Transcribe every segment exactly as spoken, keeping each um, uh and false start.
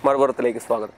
മറുപുറത്തിലേക്ക് സ്വാഗതം.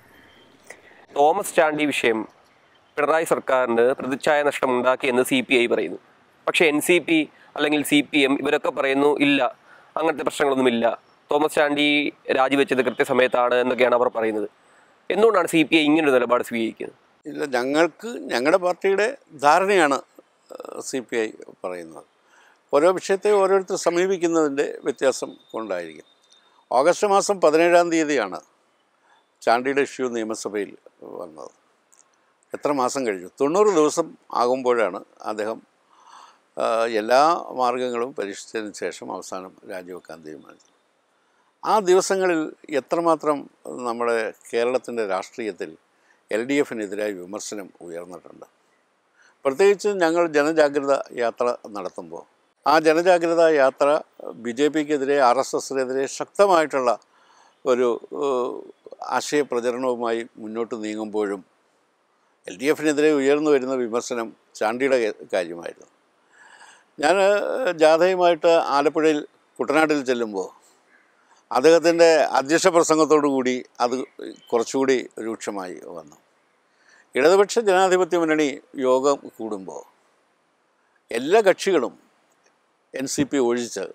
തോമസ് ചാണ്ടി വിഷയം പിണറായി സർക്കാരിന് പ്രതിച്ഛായ നഷ്ടം ഉണ്ടാക്കിയെന്ന് സി പി ഐ പറയുന്നു. പക്ഷേ എൻ സി പി അല്ലെങ്കിൽ സി പി എം ഇവരൊക്കെ പറയുന്നു ഇല്ല, അങ്ങനത്തെ പ്രശ്നങ്ങളൊന്നുമില്ല, തോമസ് ചാണ്ടി രാജിവെച്ചത് കൃത്യസമയത്താണ് എന്നൊക്കെയാണ് അവർ പറയുന്നത്. എന്തുകൊണ്ടാണ് സി പി ഐ ഇങ്ങനൊരു നിലപാട് സ്വീകരിക്കുന്നത്? ഇല്ല, ഞങ്ങൾക്ക് ഞങ്ങളുടെ പാർട്ടിയുടെ ധാരണയാണ് സി പി ഐ പറയുന്നത്. ഓരോ വിഷയത്തെ ഓരോരുത്തർ സമീപിക്കുന്നതിൻ്റെ വ്യത്യാസം കൊണ്ടായിരിക്കും. ഓഗസ്റ്റ് മാസം പതിനേഴാം തീയതിയാണ് ചാണ്ടിയുടെ ഇഷ്യൂ നിയമസഭയിൽ വന്നത്. എത്ര മാസം കഴിഞ്ഞു? തൊണ്ണൂറ് ദിവസം ആകുമ്പോഴാണ് അദ്ദേഹം എല്ലാ മാർഗങ്ങളും പരീക്ഷിച്ചതിന് ശേഷം അവസാനം രാജിവെക്കാൻ തീരുമാനിച്ചത്. ആ ദിവസങ്ങളിൽ എത്രമാത്രം നമ്മുടെ കേരളത്തിൻ്റെ രാഷ്ട്രീയത്തിൽ എൽ ഡി എഫിനെതിരായി വിമർശനം ഉയർന്നിട്ടുണ്ട്. പ്രത്യേകിച്ച് ഞങ്ങൾ ജനജാഗ്രത യാത്ര നടത്തുമ്പോൾ ആ ജനജാഗ്രത യാത്ര ബി ജെ പിക്കെതിരെ ആർ എസ് എസിനെതിരെ ശക്തമായിട്ടുള്ള ഒരു ആശയപ്രചരണവുമായി മുന്നോട്ട് നീങ്ങുമ്പോഴും എൽ ഡി എഫിനെതിരെ ഉയർന്നു വരുന്ന വിമർശനം ചാണ്ടിയുടെ കാര്യമായിരുന്നു. ഞാൻ ജാഥയുമായിട്ട് ആലപ്പുഴയിൽ കുട്ടനാട്ടിൽ ചെല്ലുമ്പോൾ അദ്ദേഹത്തിൻ്റെ അധ്യക്ഷ പ്രസംഗത്തോടു കൂടി അത് കുറച്ചുകൂടി രൂക്ഷമായി വന്നു. ഇടതുപക്ഷ ജനാധിപത്യ മുന്നണി യോഗം കൂടുമ്പോൾ എല്ലാ കക്ഷികളും എൻ സി പി ഒഴിച്ച്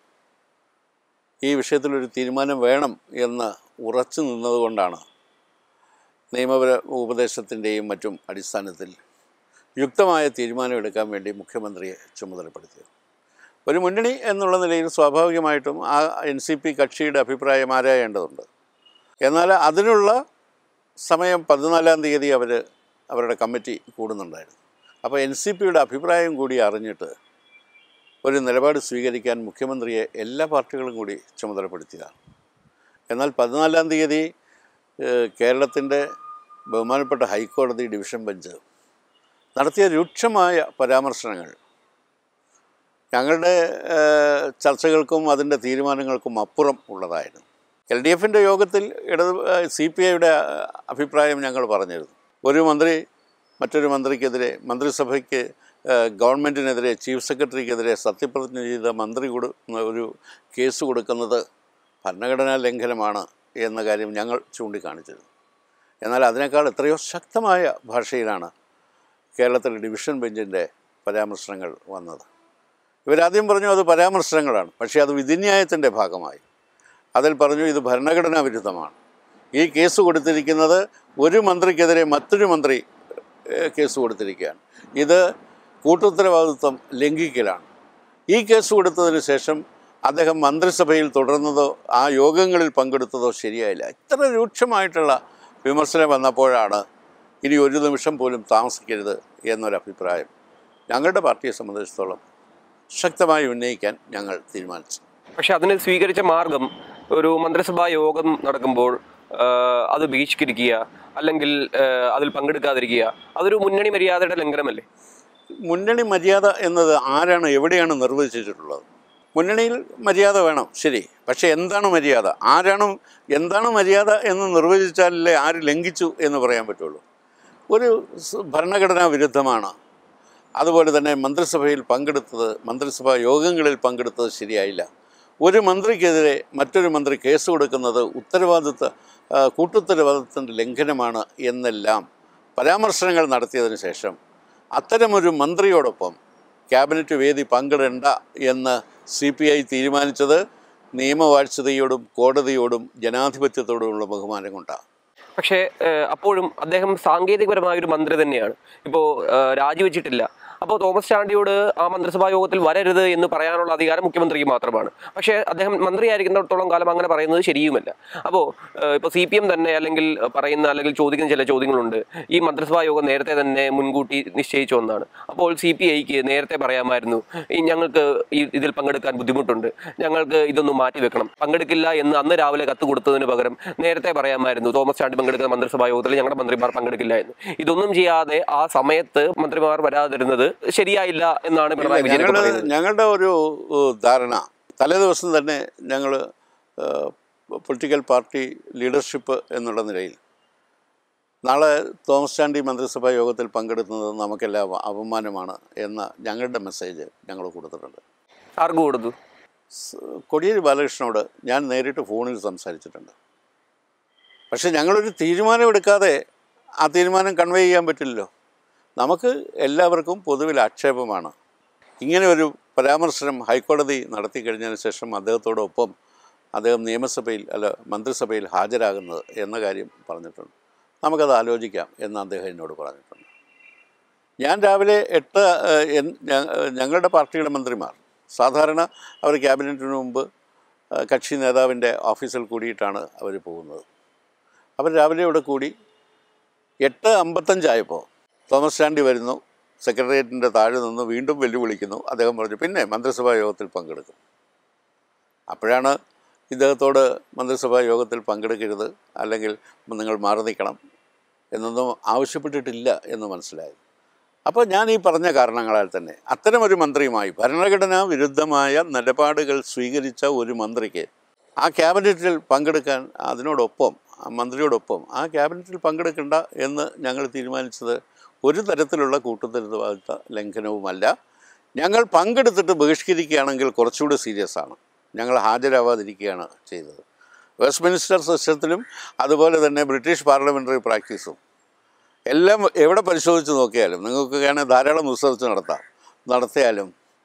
ഈ വിഷയത്തിലൊരു തീരുമാനം വേണം എന്ന് ഉറച്ചു നിന്നതുകൊണ്ടാണ് നിയമപര ഉപദേശത്തിൻ്റെയും മറ്റും അടിസ്ഥാനത്തിൽ യുക്തമായ തീരുമാനമെടുക്കാൻ വേണ്ടി മുഖ്യമന്ത്രിയെ ചുമതലപ്പെടുത്തിയത്. ഒരു മുന്നണി എന്നുള്ള നിലയിൽ സ്വാഭാവികമായിട്ടും ആ എൻ സി പി കക്ഷിയുടെ അഭിപ്രായം ആരായേണ്ടതുണ്ട്. എന്നാൽ അതിനുള്ള സമയം പതിനാലാം തീയതി അവർ അവരുടെ കമ്മിറ്റി കൂടുന്നുണ്ടായിരുന്നു. അപ്പോൾ എൻ സി പിയുടെ അഭിപ്രായം കൂടി അറിഞ്ഞിട്ട് ഒരു നിലപാട് സ്വീകരിക്കാൻ മുഖ്യമന്ത്രിയെ എല്ലാ പാർട്ടികളും കൂടി ചുമതലപ്പെടുത്തിയതാണ്. എന്നാൽ പതിനാലാം തീയതി കേരളത്തിൻ്റെ ബഹുമാനപ്പെട്ട ഹൈക്കോടതി ഡിവിഷൻ ബെഞ്ച് നടത്തിയ രൂക്ഷമായ പരാമർശനങ്ങൾ ഞങ്ങളുടെ ചർച്ചകൾക്കും അതിൻ്റെ തീരുമാനങ്ങൾക്കും അപ്പുറം ഉള്ളതായിരുന്നു. എൽ ഡി എഫിൻ്റെ യോഗത്തിൽ ഇടത് സി പി ഐയുടെ അഭിപ്രായം ഞങ്ങൾ പറഞ്ഞിരുന്നു. ഒരു മന്ത്രി മറ്റൊരു മന്ത്രിക്കെതിരെ, മന്ത്രിസഭയ്ക്ക് ഗവൺമെൻറ്റിനെതിരെ, ചീഫ് സെക്രട്ടറിക്കെതിരെ സത്യപ്രതിജ്ഞ ചെയ്ത മന്ത്രി കൊടു ഒരു കേസ് കൊടുക്കുന്നത് ഭരണഘടനാ ലംഘനമാണ് എന്ന കാര്യം ഞങ്ങൾ ചൂണ്ടിക്കാണിച്ചിരുന്നു. എന്നാൽ അതിനേക്കാൾ എത്രയോ ശക്തമായ ഭാഷയിലാണ് കേരളത്തിലെ ഡിവിഷൻ ബെഞ്ചിൻ്റെ പരാമർശനങ്ങൾ വന്നത്. ഇവരാദ്യം പറഞ്ഞു അത് പരാമർശനങ്ങളാണ്, പക്ഷേ അത് വിധിന്യായത്തിൻ്റെ ഭാഗമായി അതിൽ പറഞ്ഞു ഇത് ഭരണഘടനാ വിരുദ്ധമാണ്. ഈ കേസ് കൊടുത്തിരിക്കുന്നത് ഒരു മന്ത്രിക്കെതിരെ മറ്റൊരു മന്ത്രി കേസ് കൊടുത്തിരിക്കുകയാണ്. ഇത് കൂട്ടുത്തരവാദിത്വം ലംഘിക്കലാണ്. ഈ കേസ് കൊടുത്തതിന് ശേഷം അദ്ദേഹം മന്ത്രിസഭയിൽ തുടർന്നതോ ആ യോഗങ്ങളിൽ പങ്കെടുത്തതോ ശരിയായില്ല. ഇത്ര രൂക്ഷമായിട്ടുള്ള വിമർശനം വന്നപ്പോഴാണ് ഇനി ഒരു നിമിഷം പോലും താമസിക്കരുത് എന്നൊരഭിപ്രായം ഞങ്ങളുടെ പാർട്ടിയെ സംബന്ധിച്ചിടത്തോളം ശക്തമായി ഉന്നയിക്കാൻ ഞങ്ങൾ തീരുമാനിച്ചു. പക്ഷെ അതിന് സ്വീകരിച്ച മാർഗം ഒരു മന്ത്രിസഭാ യോഗം നടക്കുമ്പോൾ അത് ബഹിഷ്കരിക്കുക അല്ലെങ്കിൽ അതിൽ പങ്കെടുക്കാതിരിക്കുക, അതൊരു മുന്നണി മര്യാദയുടെ ലംഘനമല്ലേ? മുന്നണി മര്യാദ എന്നത് ആരാണ് എവിടെയാണ് നിർവചിച്ചിട്ടുള്ളത്? മുന്നണിയിൽ മര്യാദ വേണം, ശരി. പക്ഷേ എന്താണ് മര്യാദ? ആരാണ് എന്താണ് മര്യാദ എന്ന് നിർവചിച്ചാലല്ലേ ആര് ലംഘിച്ചു എന്ന് പറയാൻ പറ്റുള്ളൂ. ഒരു ഭരണഘടനാ വിരുദ്ധമാണ്, അതുപോലെ തന്നെ മന്ത്രിസഭയിൽ പങ്കെടുത്തത്, മന്ത്രിസഭാ യോഗങ്ങളിൽ പങ്കെടുത്തത് ശരിയായില്ല, ഒരു മന്ത്രിക്കെതിരെ മറ്റൊരു മന്ത്രി കേസ് കൊടുക്കുന്നത് ഉത്തരവാദിത്വ കൂട്ടുത്തരവാദിത്വത്തിൻ്റെ ലംഘനമാണ് എന്നെല്ലാം പരാമർശനങ്ങൾ നടത്തിയതിന് ശേഷം അത്തരമൊരു മന്ത്രിയോടൊപ്പം ക്യാബിനറ്റ് വേദി പങ്കിടേണ്ട എന്ന് സി പി ഐ തീരുമാനിച്ചത് നിയമവാഴ്ചതയോടും കോടതിയോടും ജനാധിപത്യത്തോടുമുള്ള ബഹുമാനം കൊണ്ടാണ്. പക്ഷേ അപ്പോഴും അദ്ദേഹം സാങ്കേതികപരമായൊരു മന്ത്രി തന്നെയാണ്. ഇപ്പോൾ രാജിവെച്ചിട്ടില്ല. അപ്പോൾ തോമസ് ചാണ്ടിയോട് ആ മന്ത്രിസഭാ യോഗത്തിൽ വരരുത് എന്ന് പറയാനുള്ള അധികാരം മുഖ്യമന്ത്രിക്ക് മാത്രമാണ്. പക്ഷേ അദ്ദേഹം മന്ത്രിയായിരിക്കുന്നിടത്തോളം കാലം അങ്ങനെ പറയുന്നത് ശരിയുമല്ല. അപ്പോൾ ഇപ്പോൾ സി പി എം തന്നെ അല്ലെങ്കിൽ പറയുന്ന അല്ലെങ്കിൽ ചോദിക്കുന്ന ചില ചോദ്യങ്ങളുണ്ട്. ഈ മന്ത്രിസഭാ യോഗം നേരത്തെ തന്നെ മുൻകൂട്ടി നിശ്ചയിച്ച ഒന്നാണ്. അപ്പോൾ സി പി ഐക്ക് നേരത്തെ പറയാമായിരുന്നു ഈ ഞങ്ങൾക്ക് ഈ ഇതിൽ പങ്കെടുക്കാൻ ബുദ്ധിമുട്ടുണ്ട്, ഞങ്ങൾക്ക് ഇതൊന്നും മാറ്റി വെക്കണം, പങ്കെടുക്കില്ല എന്ന് അന്ന് രാവിലെ കത്ത് കൊടുത്തതിന് പകരം നേരത്തെ പറയാമായിരുന്നു തോമസ് ചാണ്ടി പങ്കെടുക്കുന്ന മന്ത്രിസഭാ യോഗത്തിൽ ഞങ്ങളുടെ മന്ത്രിമാർ പങ്കെടുക്കില്ല എന്ന്. ഇതൊന്നും ചെയ്യാതെ ആ സമയത്ത് മന്ത്രിമാർ വരാതിരുന്നത് ശരിയായില്ല എന്നാണ് പിണറായി വിജയൻ പറയുന്നത്. ഞങ്ങളുടെ ഒരു ധാരണ, തലേ ദിവസം തന്നെ ഞങ്ങൾ പൊളിറ്റിക്കൽ പാർട്ടി ലീഡർഷിപ്പ് എന്നുള്ള നിലയിൽ നാളെ തോമസ് ചാണ്ടി മന്ത്രിസഭാ യോഗത്തിൽ പങ്കെടുക്കുന്നത് നമുക്കെല്ലാം അപമാനമാണ് എന്ന ഞങ്ങളുടെ മെസ്സേജ് ഞങ്ങൾ കൊടുത്തിട്ടുണ്ട്. ആർക്ക് കൊടുത്തു? കോടിയേരി ബാലകൃഷ്ണനോട് ഞാൻ നേരിട്ട് ഫോണിൽ സംസാരിച്ചിട്ടുണ്ട്. പക്ഷെ ഞങ്ങളൊരു തീരുമാനമെടുക്കാതെ ആ തീരുമാനം കൺവേ ചെയ്യാൻ പറ്റില്ലല്ലോ. നമുക്ക് എല്ലാവർക്കും പൊതുവിൽ ആക്ഷേപമാണ് ഇങ്ങനെ ഒരു പരാമർശനം ഹൈക്കോടതി നടത്തി കഴിഞ്ഞതിന് ശേഷം അദ്ദേഹത്തോടൊപ്പം അദ്ദേഹം നിയമസഭയിൽ അല്ല മന്ത്രിസഭയിൽ ഹാജരാകുന്നത് എന്ന കാര്യം പറഞ്ഞിട്ടുണ്ട്. നമുക്കത് ആലോചിക്കാം എന്ന് അദ്ദേഹം എന്നോട് പറഞ്ഞിട്ടുണ്ട്. ഞാൻ രാവിലെ എട്ട് ഞങ്ങളുടെ പാർട്ടിയുടെ മന്ത്രിമാർ സാധാരണ അവർ ക്യാബിനറ്റിന് മുമ്പ് കക്ഷി നേതാവിൻ്റെ ഓഫീസിൽ കൂടിയിട്ടാണ് അവർ പോകുന്നത്. അവർ രാവിലെ ഇവിടെ കൂടി എട്ട് അമ്പത്തഞ്ചായപ്പോൾ തോമസ് ചാണ്ടി വരുന്നു, സെക്രട്ടേറിയറ്റിൻ്റെ താഴെ നിന്ന് വീണ്ടും വെല്ലുവിളിക്കുന്നു. അദ്ദേഹം പറഞ്ഞു പിന്നെ മന്ത്രിസഭാ യോഗത്തിൽ പങ്കെടുക്കും. അപ്പോഴാണ് ഇദ്ദേഹത്തോട് മന്ത്രിസഭാ യോഗത്തിൽ പങ്കെടുക്കരുത് അല്ലെങ്കിൽ നിങ്ങൾ മാറി നിൽക്കണം എന്നൊന്നും ആവശ്യപ്പെട്ടിട്ടില്ല എന്ന് മനസ്സിലായത്. അപ്പോൾ ഞാൻ ഈ പറഞ്ഞ കാരണങ്ങളാൽ തന്നെ അത്തരമൊരു മന്ത്രിയുമായി ഭരണഘടനാ വിരുദ്ധമായ നിലപാടുകൾ സ്വീകരിച്ച ഒരു മന്ത്രിക്ക് ആ ക്യാബിനറ്റിൽ പങ്കെടുക്കാൻ അതിനോടൊപ്പം ആ മന്ത്രിയോടൊപ്പം ആ ക്യാബിനറ്റിൽ പങ്കെടുക്കേണ്ട എന്ന് ഞങ്ങൾ തീരുമാനിച്ചത് ഒരു തരത്തിലുള്ള കൂട്ടുത്തരവാദിത്ത ലംഘനവുമല്ല. ഞങ്ങൾ പങ്കെടുത്തിട്ട് ബഹിഷ്കരിക്കുകയാണെങ്കിൽ കുറച്ചുകൂടി സീരിയസ് ആണ്. ഞങ്ങൾ ഹാജരാവാതിരിക്കുകയാണ് ചെയ്തത്. വെസ്റ്റ്മിനിസ്റ്റർ സിസ്റ്റത്തിലും അതുപോലെ തന്നെ ബ്രിട്ടീഷ് പാർലമെൻ്ററി പ്രാക്ടീസും എല്ലാം എവിടെ പരിശോധിച്ച് നോക്കിയാലും നിങ്ങൾക്ക് വേണമെങ്കിൽ ധാരാളം റിസർച്ച് നടത്താം നടത്തിയാലും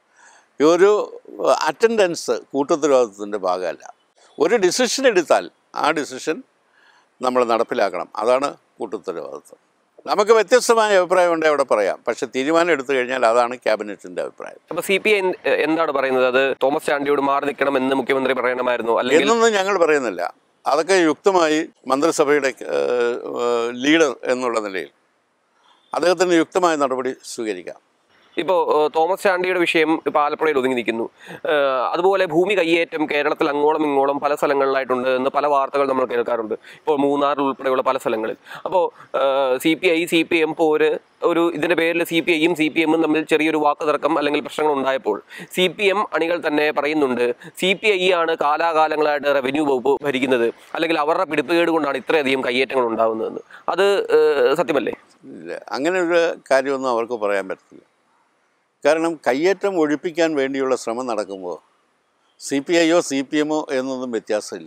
ഒരു അറ്റൻഡൻസ് കൂട്ടുത്തരവാദിത്വത്തിൻ്റെ ഭാഗമല്ല. ഒരു ഡിസിഷൻ എടുത്താൽ ആ ഡിസിഷൻ നമ്മൾ നടപ്പിലാക്കണം. അതാണ് കൂട്ടുത്തരവാദിത്വം. നമുക്ക് വ്യത്യസ്തമായ അഭിപ്രായം ഉണ്ടെങ്കിൽ അവിടെ പറയാം. പക്ഷെ തീരുമാനം എടുത്തു കഴിഞ്ഞാൽ അതാണ് ക്യാബിനറ്റിൻ്റെ അഭിപ്രായം. അപ്പോൾ സി പി ഐ എന്താണ് പറയുന്നത്? അത് തോമസ് ചാണ്ടിയോട് മാറി നിൽക്കണം എന്ന് മുഖ്യമന്ത്രി പറയണമായിരുന്നു അല്ലെങ്കിൽ എന്നൊന്നും ഞങ്ങൾ പറയുന്നില്ല. അതൊക്കെ യുക്തമായി മന്ത്രിസഭയുടെ ലീഡർ എന്നുള്ള നിലയിൽ അദ്ദേഹത്തിന് യുക്തമായ നടപടി സ്വീകരിക്കാം. ഇപ്പോൾ തോമസ് ചാണ്ടിയുടെ വിഷയം ഇപ്പോൾ ആലപ്പുഴയിൽ ഒതുങ്ങി നിൽക്കുന്നു. അതുപോലെ ഭൂമി കയ്യേറ്റം കേരളത്തിൽ അങ്ങോളം ഇങ്ങോളം പല സ്ഥലങ്ങളിലായിട്ടുണ്ട് എന്ന് പല വാർത്തകൾ നമ്മൾ കേൾക്കാറുണ്ട്. ഇപ്പോൾ മൂന്നാറിൽ ഉൾപ്പെടെയുള്ള പല സ്ഥലങ്ങളിൽ. അപ്പോൾ C P I C P M ഇപ്പോൾ ഒരു ഒരു ഇതിൻ്റെ പേരിൽ സി പി ഐയും സി പി എമ്മും തമ്മിൽ ചെറിയൊരു വാക്ക് തർക്കം അല്ലെങ്കിൽ പ്രശ്നങ്ങൾ ഉണ്ടായപ്പോൾ സി പി എം അണികൾ തന്നെ പറയുന്നുണ്ട് സി പി ഐ ആണ് കാലാകാലങ്ങളായിട്ട് റവന്യൂ വകുപ്പ് ഭരിക്കുന്നത്, അല്ലെങ്കിൽ അവരുടെ പിടിപ്പുകേട് കൊണ്ടാണ് ഇത്രയധികം കയ്യേറ്റങ്ങൾ ഉണ്ടാകുന്നതെന്ന്. അത് സത്യമല്ലേ? ഇല്ല, അങ്ങനെ ഒരു കാര്യമൊന്നും അവർക്ക് പറയാൻ പറ്റില്ല. കാരണം കയ്യേറ്റം ഒഴിപ്പിക്കാൻ വേണ്ടിയുള്ള ശ്രമം നടക്കുമ്പോൾ സി പി ഐയോ സി പി എമ്മോ എന്നൊന്നും വ്യത്യാസമില്ല.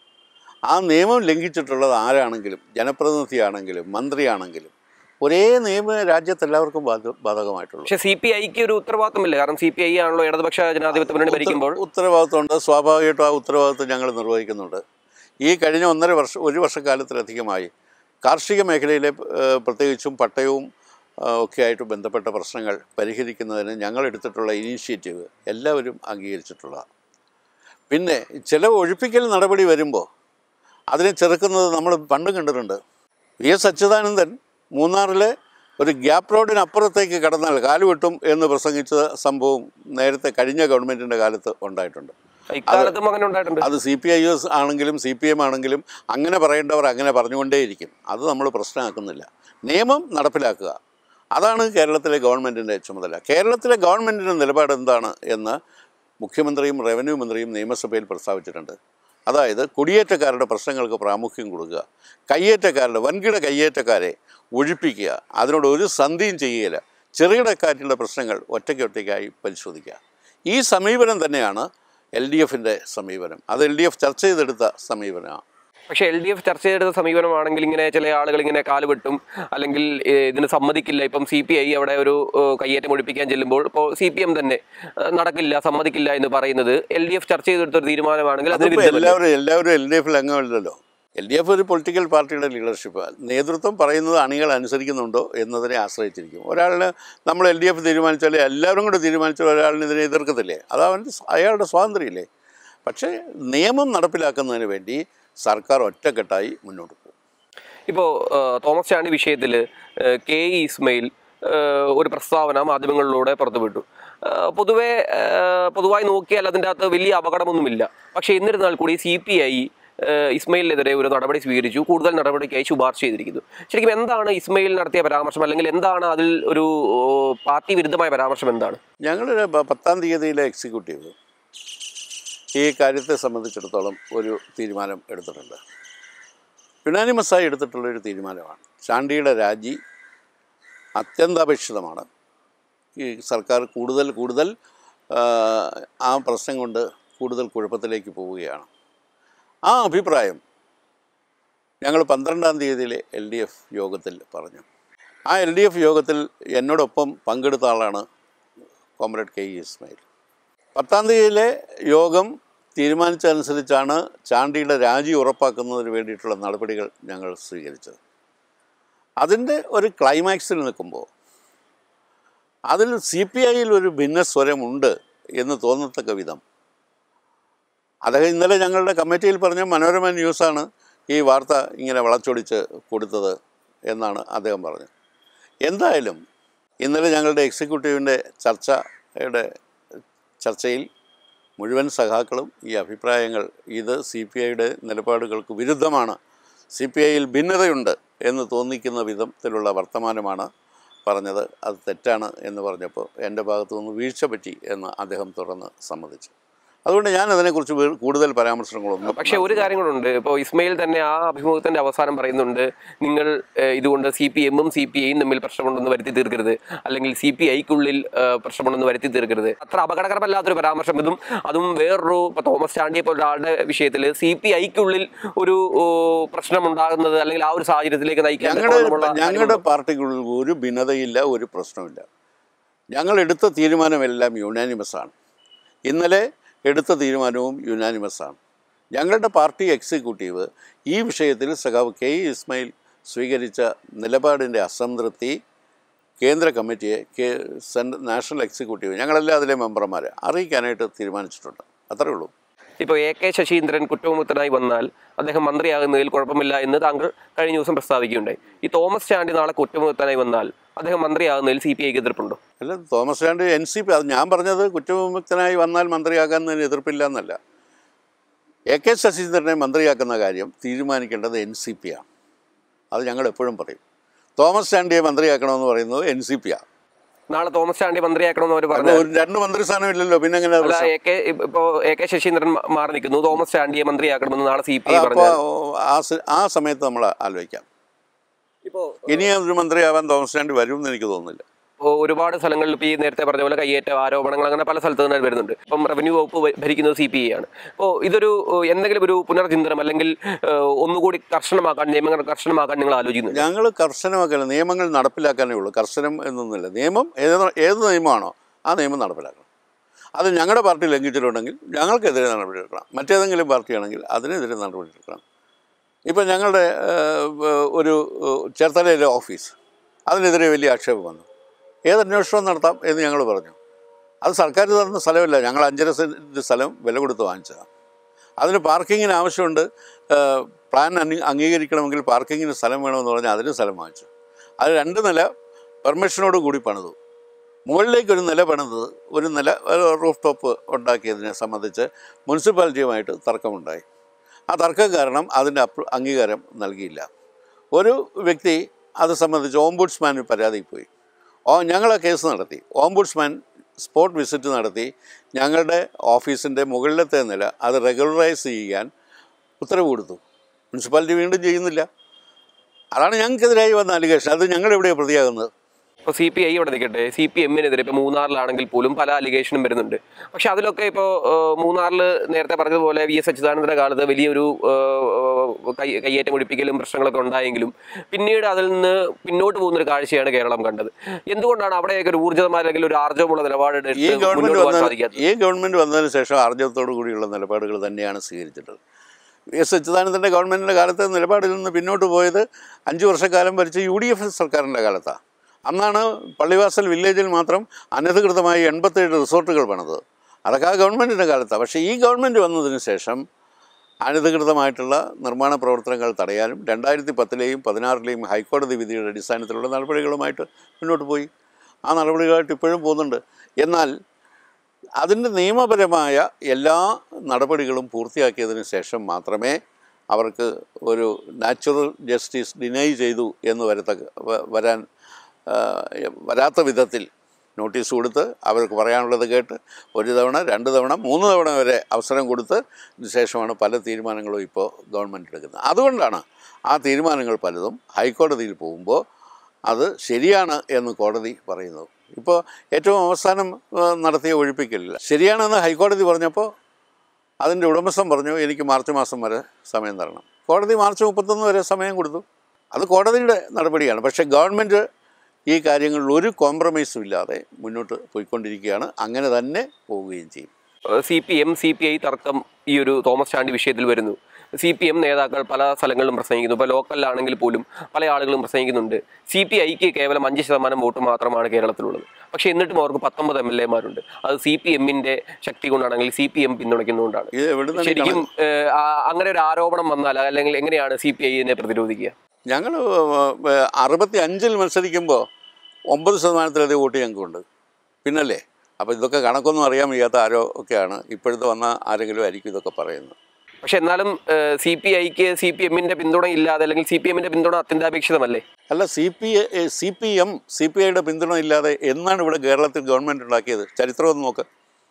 ആ നിയമം ലംഘിച്ചിട്ടുള്ളത് ആരാണെങ്കിലും ജനപ്രതിനിധിയാണെങ്കിലും മന്ത്രിയാണെങ്കിലും ഒരേ നിയമം രാജ്യത്ത് എല്ലാവർക്കും ബാധകമായിട്ടുള്ളൂ. പക്ഷേ സി പി ഐക്ക് ഒരു ഉത്തരവാദിത്തമില്ല. കാരണം സി പി ഐ ആണല്ലോ ഇടതുപക്ഷ ജനാധിപത്യ മുന്നണി ഭരിക്കുമ്പോൾ. ഉത്തരവാദിത്തമുണ്ട്, സ്വാഭാവികമായിട്ടും ആ ഉത്തരവാദിത്വം ഞങ്ങൾ നിർവഹിക്കുന്നുണ്ട്. ഈ കഴിഞ്ഞ ഒന്നര വർഷം ഒരു വർഷക്കാലത്തിലധികമായി കാർഷിക മേഖലയിലെ പ്രത്യേകിച്ചും പട്ടയവും ഒക്കെ ആയിട്ട് ബന്ധപ്പെട്ട പ്രശ്നങ്ങൾ പരിഹരിക്കുന്നതിന് ഞങ്ങൾ എടുത്തിട്ടുള്ള ഇനീഷ്യേറ്റീവ് എല്ലാവരും അംഗീകരിച്ചിട്ടുള്ളതാണ്. പിന്നെ ചില ഒഴിപ്പിക്കൽ നടപടി വരുമ്പോൾ അതിനെ ചെറുക്കുന്നത് നമ്മൾ പണ്ടും കണ്ടിട്ടുണ്ട്. വി എസ് അച്യുതാനന്ദൻ മൂന്നാറിലെ ഒരു ഗ്യാപ്പ് റോഡിനപ്പുറത്തേക്ക് കടന്നാൽ കാലുവെട്ടും എന്ന് പ്രസംഗിച്ച സംഭവം നേരത്തെ കഴിഞ്ഞ ഗവൺമെൻറ്റിൻ്റെ കാലത്ത് ഉണ്ടായിട്ടുണ്ട്. അത് സി പി ഐ എസ് ആണെങ്കിലും സി പി എം ആണെങ്കിലും അങ്ങനെ പറയേണ്ടവർ അങ്ങനെ പറഞ്ഞുകൊണ്ടേയിരിക്കും. അത് നമ്മൾ പ്രശ്നമാക്കുന്നില്ല. നിയമം നടപ്പിലാക്കുക, അതാണ് കേരളത്തിലെ ഗവൺമെൻറ്റിൻ്റെ ചുമതല. കേരളത്തിലെ ഗവൺമെൻറ്റിൻ്റെ നിലപാട് എന്താണ് എന്ന് മുഖ്യമന്ത്രിയും റവന്യൂ മന്ത്രിയും നിയമസഭയിൽ പ്രസ്താവിച്ചിട്ടുണ്ട്. അതായത് കുടിയേറ്റക്കാരുടെ പ്രശ്നങ്ങൾക്ക് പ്രാമുഖ്യം കൊടുക്കുക, കയ്യേറ്റക്കാരുടെ വൻകിട കയ്യേറ്റക്കാരെ ഒഴിപ്പിക്കുക, അതിനോട് ഒരു സന്ധിയും ചെയ്യുകയില്ല, ചെറുകിടക്കാരുടെ പ്രശ്നങ്ങൾ ഒറ്റയ്ക്ക് ഒറ്റയ്ക്കായി പരിശോധിക്കുക. ഈ സമീപനം തന്നെയാണ് എൽ ഡി എഫിൻ്റെ സമീപനം. അത് എൽ ഡി എഫ് ചർച്ച ചെയ്തെടുത്ത സമീപനമാണ്. പക്ഷേ എൽ ഡി എഫ് ചർച്ച ചെയ്തെടുത്ത സമീപനമാണെങ്കിൽ ഇങ്ങനെ ചില ആളുകൾ ഇങ്ങനെ കാലുവെട്ടും അല്ലെങ്കിൽ ഇതിന് സമ്മതിക്കില്ല. ഇപ്പം സി പി ഐ അവിടെ ഒരു കയ്യേറ്റം ഒഴിപ്പിക്കാൻ ചെല്ലുമ്പോൾ ഇപ്പോൾ സി പി എം തന്നെ നടക്കില്ല, സമ്മതിക്കില്ല എന്ന് പറയുന്നത് എൽ ഡി എഫ് ചർച്ച ചെയ്തെടുത്തൊരു തീരുമാനമാണെങ്കിൽ അത് എല്ലാവരും എല്ലാവരും എൽ ഡി എഫിൽ അംഗമല്ലല്ലോ. എൽ ഡി എഫ് ഒരു പൊളിറ്റിക്കൽ പാർട്ടിയുടെ ലീഡർഷിപ്പ്. നേതൃത്വം പറയുന്നത് അണികൾ അനുസരിക്കുന്നുണ്ടോ എന്നതിനെ ആശ്രയിച്ചിരിക്കും. ഒരാളിന് നമ്മൾ എൽ ഡി എഫ് തീരുമാനിച്ചാൽ എല്ലാവരും കൂടെ തീരുമാനിച്ചാൽ ഒരാളിന് ഇതിനെ എതിർക്കത്തില്ലേ? അത് അവൻ്റെ അയാളുടെ സ്വാതന്ത്ര്യമില്ലേ? പക്ഷേ നിയമം നടപ്പിലാക്കുന്നതിന് വേണ്ടി സർക്കാർ ഒറ്റക്കെട്ടായി മുന്നോട്ട് പോകും. ഇപ്പോൾ തോമസ് ചാണ്ടി വിഷയത്തിൽ കെ ഇ ഇസ്മയിൽ ഒരു പ്രസ്താവന മാധ്യമങ്ങളിലൂടെ പുറത്തുവിട്ടു. പൊതുവെ പൊതുവായി നോക്കിയാൽ അതിൻ്റെ അകത്ത് വലിയ അപകടമൊന്നുമില്ല. പക്ഷേ എന്നിരുന്നാൽ കൂടി സി പി ഐ ഇസ്മയിലിനെതിരെ ഒരു നടപടി സ്വീകരിച്ചു, കൂടുതൽ നടപടിക്കായി ശുപാർശ ചെയ്തിരിക്കുന്നു. ശരിക്കും എന്താണ് ഇസ്മയിൽ നടത്തിയ പരാമർശം, അല്ലെങ്കിൽ എന്താണ് അതിൽ ഒരു പാർട്ടി വിരുദ്ധമായ പരാമർശം എന്താണ്? ഞങ്ങളുടെ പത്താം തീയതിയിലെ എക്സിക്യൂട്ടീവ് ഈ കാര്യത്തെ സംബന്ധിച്ചിടത്തോളം ഒരു തീരുമാനം എടുത്തിട്ടുണ്ട്. യുനാനിമസായി എടുത്തിട്ടുള്ളൊരു തീരുമാനമാണ്. ചാണ്ടിയുടെ രാജി അത്യന്താപേക്ഷിതമാണ്. ഈ സർക്കാർ കൂടുതൽ കൂടുതൽ ആ പ്രശ്നം കൊണ്ട് കൂടുതൽ കുഴപ്പത്തിലേക്ക് പോവുകയാണ്. ആ അഭിപ്രായം ഞങ്ങൾ പന്ത്രണ്ടാം തീയതിയിലെ എൽ ഡി എഫ് യോഗത്തിൽ പറഞ്ഞു. ആ എൽ ഡി എഫ് യോഗത്തിൽ എന്നോടൊപ്പം പങ്കെടുത്ത ആളാണ് കോമ്രേഡ് കെ ഇ ഇസ്മായിൽ. പത്താം തീയതിയിലെ യോഗം തീരുമാനിച്ചതനുസരിച്ചാണ് ചാണ്ടിയുടെ രാജി ഉറപ്പാക്കുന്നതിന് വേണ്ടിയിട്ടുള്ള നടപടികൾ ഞങ്ങൾ സ്വീകരിച്ചത്. അതിൻ്റെ ഒരു ക്ലൈമാക്സിൽ നിൽക്കുമ്പോൾ അതിൽ സി പി ഐയിൽ ഒരു ഭിന്നസ്വരമുണ്ട് എന്ന് തോന്നത്തക്ക വിധം അദ്ദേഹം ഇന്നലെ ഞങ്ങളുടെ കമ്മിറ്റിയിൽ പറഞ്ഞ മനോരമ ന്യൂസാണ് ഈ വാർത്ത ഇങ്ങനെ വളച്ചൊടിച്ച് കൊടുത്തത് എന്നാണ് അദ്ദേഹം പറഞ്ഞത്. എന്തായാലും ഇന്നലെ ഞങ്ങളുടെ എക്സിക്യൂട്ടീവിൻ്റെ ചർച്ചയുടെ ചർച്ചയിൽ മുഴുവൻ സഖാക്കളും ഈ അഭിപ്രായങ്ങൾ ഇത് സി പി ഐയുടെ നിലപാടുകൾക്ക് വിരുദ്ധമാണ്, സി പി ഐയിൽ ഭിന്നതയുണ്ട് എന്ന് തോന്നിക്കുന്ന വിധത്തിലുള്ള വർത്തമാനമാണ് പറഞ്ഞത്. അത് തെറ്റാണ് എന്ന് പറഞ്ഞപ്പോൾ എൻ്റെ ഭാഗത്തു നിന്ന് വീഴ്ച പറ്റി എന്ന് അദ്ദേഹം തുറന്ന് സമ്മതിച്ചു. അതുകൊണ്ട് ഞാൻ അതിനെക്കുറിച്ച് കൂടുതൽ പരാമർശങ്ങളൊന്നും. പക്ഷേ ഒരു കാര്യങ്ങളുണ്ട്. ഇപ്പോൾ ഇസ്മയിൽ തന്നെ ആ അഭിമുഖത്തിൻ്റെ അവസാനം പറയുന്നുണ്ട്, നിങ്ങൾ ഇതുകൊണ്ട് സി പി എമ്മും സി പി ഐയും തമ്മിൽ പ്രശ്നമുണ്ടെന്ന് വരുത്തി തീർക്കരുത്, അല്ലെങ്കിൽ സി പി ഐക്കുള്ളിൽ പ്രശ്നമുണ്ടെന്ന് വരുത്തി തീർക്കരുത്. അത്ര അപകടകരമല്ലാത്തൊരു പരാമർശം ഇതും. അതും വേറൊരു ഇപ്പോൾ തോമസ് ചാണ്ടിയെ പോലെ ഒരാളുടെ വിഷയത്തിൽ സി പി ഐക്കുള്ളിൽ ഒരു പ്രശ്നമുണ്ടാകുന്നത് അല്ലെങ്കിൽ ആ ഒരു സാഹചര്യത്തിലേക്ക് നയിക്കാൻ ഞങ്ങളുടെ പാർട്ടിക്കുള്ളിൽ ഒരു ഭിന്നതയില്ല, ഒരു പ്രശ്നമില്ല. ഞങ്ങൾ എടുത്ത തീരുമാനമെല്ലാം യുനാനിമസാണ്. ഇന്നലെ എടുത്ത തീരുമാനവും യുനാനിമസാണ്. ഞങ്ങളുടെ പാർട്ടി എക്സിക്യൂട്ടീവ് ഈ വിഷയത്തിൽ സഖാവ് കെ ഇ ഇസ്മായിൽ സ്വീകരിച്ച നിലപാടിൻ്റെ അസംതൃപ്തി കേന്ദ്ര കമ്മിറ്റിയെ കെ സെൻട്രൽ നാഷണൽ എക്സിക്യൂട്ടീവ് ഞങ്ങളെല്ലാം അതിലെ മെമ്പർമാരെ അറിയിക്കാനായിട്ട് തീരുമാനിച്ചിട്ടുണ്ട്. അത്രയേ ഉള്ളൂ. ഇപ്പോൾ എ കെ ശശീന്ദ്രൻ കുറ്റവിമുക്തനായി വന്നാൽ അദ്ദേഹം മന്ത്രിയാകുന്നതിൽ കുഴപ്പമില്ല എന്ന് താങ്കൾ കഴിഞ്ഞ ദിവസം പ്രസ്താവിക്കുകയുണ്ടായി. ഈ തോമസ് ചാണ്ടി നാളെ കുറ്റവിമുക്തനായി വന്നാൽ അദ്ദേഹം മന്ത്രിയാകുന്നതിൽ സി പി ഐക്ക് എതിർപ്പുണ്ടോ? അല്ല, Thomas Chandy N C P, അത് ഞാൻ പറഞ്ഞത് കുറ്റവിമുക്തനായി വന്നാൽ മന്ത്രിയാകാന്നതിന് എതിർപ്പില്ല എന്നല്ല. എ കെ ശശീന്ദ്രനെ മന്ത്രിയാക്കുന്ന കാര്യം തീരുമാനിക്കേണ്ടത് എൻ സി പി ആണ്. അത് ഞങ്ങൾ എപ്പോഴും പറയും. തോമസ് ചാണ്ടിയെ മന്ത്രിയാക്കണമെന്ന് പറയുന്നത് എൻ സി പി ആണ്. നാളെ തോമസ് ചാണ്ടി മന്ത്രിയാക്കണമെന്ന് അവർ പറഞ്ഞു. രണ്ട് മന്ത്രിസ്ഥാനം ഇല്ലല്ലോ, പിന്നെ എങ്ങനെ? ഇപ്പോൾ എ കെ ശശീന്ദ്രൻ മാറി നിൽക്കുന്നു, തോമസ് ചാണ്ടിയെ മന്ത്രിയാക്കണമെന്ന് നാളെ സി പി ഐ അപ്പോൾ ആ സമയത്ത് നമ്മൾ ആലോചിക്കാം. ഇപ്പോൾ ഇനിയും ഒരു മന്ത്രിയാവാൻ തോമസ് ചാണ്ടി വരുമെന്ന് എനിക്ക് തോന്നുന്നില്ല. ഇപ്പോൾ ഒരുപാട് സ്ഥലങ്ങളിൽ ഇപ്പോൾ ഈ നേരത്തെ പറഞ്ഞ പോലെ കയ്യേറ്റ ആരോപണങ്ങൾ അങ്ങനെ പല സ്ഥലത്ത് തന്നെ വരുന്നുണ്ട്. ഇപ്പം റവന്യൂ വകുപ്പ് ഭരിക്കുന്നത് സി പി ഐ ആണ്. അപ്പോൾ ഇതൊരു എന്തെങ്കിലും ഒരു പുനർചിന്തനം അല്ലെങ്കിൽ ഒന്നുകൂടി കർശനമാക്കാൻ, നിയമങ്ങൾ കർശനമാക്കാൻ നിങ്ങൾ ആലോചിക്കുന്നു? ഞങ്ങൾ കർശനമാക്കാൻ, നിയമങ്ങൾ നടപ്പിലാക്കാനേ ഉള്ളൂ. കർശനം എന്നൊന്നുമില്ല. നിയമം ഏത് ഏത് നിയമമാണോ ആ നിയമം നടപ്പിലാക്കണം. അത് ഞങ്ങളുടെ പാർട്ടി ലംഘിച്ചിട്ടുണ്ടെങ്കിൽ ഞങ്ങൾക്കെതിരെ നടപടിയെടുക്കണം. മറ്റേതെങ്കിലും പാർട്ടിയാണെങ്കിൽ അതിനെതിരെ നടപടിയെടുക്കണം. ഇപ്പം ഞങ്ങളുടെ ഒരു ചേർത്തലയിലെ ഓഫീസ്, അതിനെതിരെ വലിയ ആക്ഷേപം വന്നു. ഏതന്വേഷണം നടത്താം എന്ന് ഞങ്ങൾ പറഞ്ഞു. അത് സർക്കാർ തന്ന സ്ഥലമല്ല, ഞങ്ങൾ അഞ്ചര സെൻറ്റ് സ്ഥലം വില കൊടുത്ത് വാങ്ങിച്ചതാണ്. അതിന് പാർക്കിങ്ങിന് ആവശ്യമുണ്ട്, പ്ലാൻ അംഗീകരിക്കണമെങ്കിൽ പാർക്കിങ്ങിന് സ്ഥലം വേണമെന്ന് പറഞ്ഞാൽ അതിന് സ്ഥലം വാങ്ങിച്ചു. അത് രണ്ട് നില പെർമിഷനോട് കൂടി പണിതു. മുകളിലേക്കൊരു നില പണിതത്, ഒരു നില റൂഫ് ടോപ്പ് ഉണ്ടാക്കിയതിനെ സംബന്ധിച്ച് മുനിസിപ്പാലിറ്റിയുമായിട്ട് തർക്കമുണ്ടായി. ആ തർക്കം കാരണം അതിൻ്റെ അപ്രൂ അംഗീകാരം നൽകിയില്ല. ഒരു വ്യക്തി അത് സംബന്ധിച്ച് ഓംബുഡ്സ്മാന് പരാതിയിൽ പോയി. ഓ ഞങ്ങൾ ആ കേസ് നടത്തി. ഓംബുഡ്സ്മാൻ സ്പോട്ട് വിസിറ്റ് നടത്തി ഞങ്ങളുടെ ഓഫീസിൻ്റെ മുകളിലത്തെ നില അത് റെഗുലറൈസ് ചെയ്യാൻ ഉത്തരവ് കൊടുത്തു. മുനിസിപ്പാലിറ്റി വീണ്ടും ചെയ്യുന്നില്ല. അതാണ് ഞങ്ങൾക്കെതിരായി വന്ന അലിഗേഷൻ. അത് ഞങ്ങളെവിടെയാണ് പ്രതിയാകുന്നത്? ഇപ്പോൾ സി പി ഐ ഇവിടെ നിൽക്കട്ടെ, സി പി എമ്മിനെതിരെ ഇപ്പോൾ മൂന്നാറിലാണെങ്കിൽ പോലും പല അലിഗേഷനും വരുന്നുണ്ട്. പക്ഷെ അതിലൊക്കെ ഇപ്പോൾ മൂന്നാറിൽ നേരത്തെ പറഞ്ഞതുപോലെ വി എസ് അച്യുതാനന്ദൻ്റെ കാലത്ത് വലിയൊരു കൈ കയ്യേറ്റം ഒഴിപ്പിക്കലും പ്രശ്നങ്ങളൊക്കെ ഉണ്ടായെങ്കിലും പിന്നീട് അതിൽ നിന്ന് പിന്നോട്ട് പോകുന്നൊരു കാഴ്ചയാണ് കേരളം കണ്ടത്. എന്തുകൊണ്ടാണ് അവിടെയൊക്കെ ഒരു ഊർജ്ജിതമായ അല്ലെങ്കിൽ ഒരു ആർജവമുള്ള നിലപാട് ഈ ഗവൺമെൻറ് സാധിക്കാത്തത്? ഈ ഗവൺമെൻറ് വന്നതിന് ശേഷം ആർജവത്തോടു കൂടിയുള്ള നിലപാടുകൾ തന്നെയാണ് സ്വീകരിച്ചിട്ടുള്ളത്. വി എസ് അച്യുതാനന്ദൻ്റെ ഗവൺമെൻറ്റിൻ്റെ കാലത്ത് നിലപാടിൽ നിന്ന് പിന്നോട്ട് പോയത് അഞ്ച് വർഷക്കാലം ഭരിച്ച യു ഡി എഫ് സർക്കാരിൻ്റെ കാലത്താണ്. അന്നാണ് പള്ളിവാസൽ വില്ലേജിൽ മാത്രം അനധികൃതമായി എൺപത്തേഴ് റിസോർട്ടുകൾ പണിത്. അതൊക്കെ ആ ഗവൺമെൻറ്റിൻ്റെ കാലത്താണ്. പക്ഷേ ഈ ഗവൺമെൻറ് വന്നതിന് ശേഷം അനധികൃതമായിട്ടുള്ള നിർമ്മാണ പ്രവർത്തനങ്ങൾ തടയാനും രണ്ടായിരത്തി പത്തിലെയും പതിനാറിലെയും ഹൈക്കോടതി വിധിയുടെ അടിസ്ഥാനത്തിലുള്ള നടപടികളുമായിട്ട് മുന്നോട്ട് പോയി. ആ നടപടികളായിട്ട് ഇപ്പോഴും പോകുന്നുണ്ട്. എന്നാൽ അതിൻ്റെ നിയമപരമായ എല്ലാ നടപടികളും പൂർത്തിയാക്കിയതിന് ശേഷം മാത്രമേ അവർക്ക് ഒരു നാച്ചുറൽ ജസ്റ്റിസ് ഡിനൈ ചെയ്തു എന്ന് വരത്തക്ക വരാൻ വരാത്ത വിധത്തിൽ നോട്ടീസ് കൊടുത്ത് അവർക്ക് പറയാനുള്ളത് കേട്ട് ഒരു തവണ രണ്ട് തവണ മൂന്ന് തവണ വരെ അവസരം കൊടുത്ത് ശേഷമാണ് പല തീരുമാനങ്ങളും ഇപ്പോൾ ഗവൺമെൻറ് എടുക്കുന്നത്. അതുകൊണ്ടാണ് ആ തീരുമാനങ്ങൾ പലതും ഹൈക്കോടതിയിൽ പോകുമ്പോൾ അത് ശരിയാണ് എന്ന് കോടതി പറയുന്നത്. ഇപ്പോൾ ഏറ്റവും അവസാനം നടത്തിയ ഒഴിപ്പിക്കലില്ല ശരിയാണെന്ന് ഹൈക്കോടതി പറഞ്ഞപ്പോൾ അതിൻ്റെ ഉടമസ്ഥൻ പറഞ്ഞു എനിക്ക് മാർച്ച് മാസം വരെ സമയം തരണം. കോടതി മാർച്ച് മുപ്പത്തൊന്ന് വരെ സമയം കൊടുത്തു. അത് കോടതിയുടെ നടപടിയാണ്. പക്ഷേ ഗവൺമെൻറ് ഈ കാര്യങ്ങളിൽ ഒരു കോംപ്രമൈസും ഇല്ലാതെ മുന്നോട്ട് പോയിക്കൊണ്ടിരിക്കുകയാണ്. അങ്ങനെ തന്നെ പോവുകയും ചെയ്യും. C P M C P I തർക്കം ഈ ഒരു തോമസ് ചാണ്ടി വിഷയത്തിൽ വരുന്നു. സി പി എം നേതാക്കൾ പല സ്ഥലങ്ങളിലും പ്രസംഗിക്കുന്നു. ഇപ്പോൾ ലോക്കലിലാണെങ്കിൽ പോലും പല ആളുകളും പ്രസംഗിക്കുന്നുണ്ട്. സി പി ഐക്ക് കേവലം അഞ്ച് ശതമാനം വോട്ട് മാത്രമാണ് കേരളത്തിലുള്ളത്. പക്ഷേ എന്നിട്ടും അവർക്ക് പത്തൊമ്പത് എം എൽ എമാരുണ്ട്. അത് സി പി എമ്മിൻ്റെ ശക്തി കൊണ്ടാണെങ്കിൽ സി പി എം പിന്തുണയ്ക്കുന്നതുകൊണ്ടാണ്. ശരിക്കും അങ്ങനെ ഒരു ആരോപണം വന്നാൽ അല്ലെങ്കിൽ എങ്ങനെയാണ് സി പി ഐനെ പ്രതിരോധിക്കുക? ഞങ്ങൾ അറുപത്തി അഞ്ചിൽ മത്സരിക്കുമ്പോൾ ഒമ്പത് ശതമാനത്തിലധികം വോട്ട് ഞങ്ങൾക്കുണ്ട്. പിന്നല്ലേ? അപ്പോൾ ഇതൊക്കെ കണക്കൊന്നും അറിയാൻ വയ്യാത്ത ആരോ ഒക്കെയാണ് ഇപ്പോഴത്തെ വന്ന ആരെങ്കിലും ആയിരിക്കും ഇതൊക്കെ പറയുന്നത്. പക്ഷെ എന്നാലും സി പി ഐക്ക് സി പി എമ്മിൻ്റെ പിന്തുണ ഇല്ലാതെ അല്ലെങ്കിൽ സി പി എമ്മിൻ്റെ പിന്തുണ അത്യന്താപേക്ഷിതമല്ലേ? അല്ല, C P C P M C P ഐയുടെ പിന്തുണ ഇല്ലാതെ എന്നാണ് ഇവിടെ കേരളത്തിൽ ഗവൺമെൻറ് ഉണ്ടാക്കിയത്? ചരിത്രം ഒന്ന് നോക്ക്.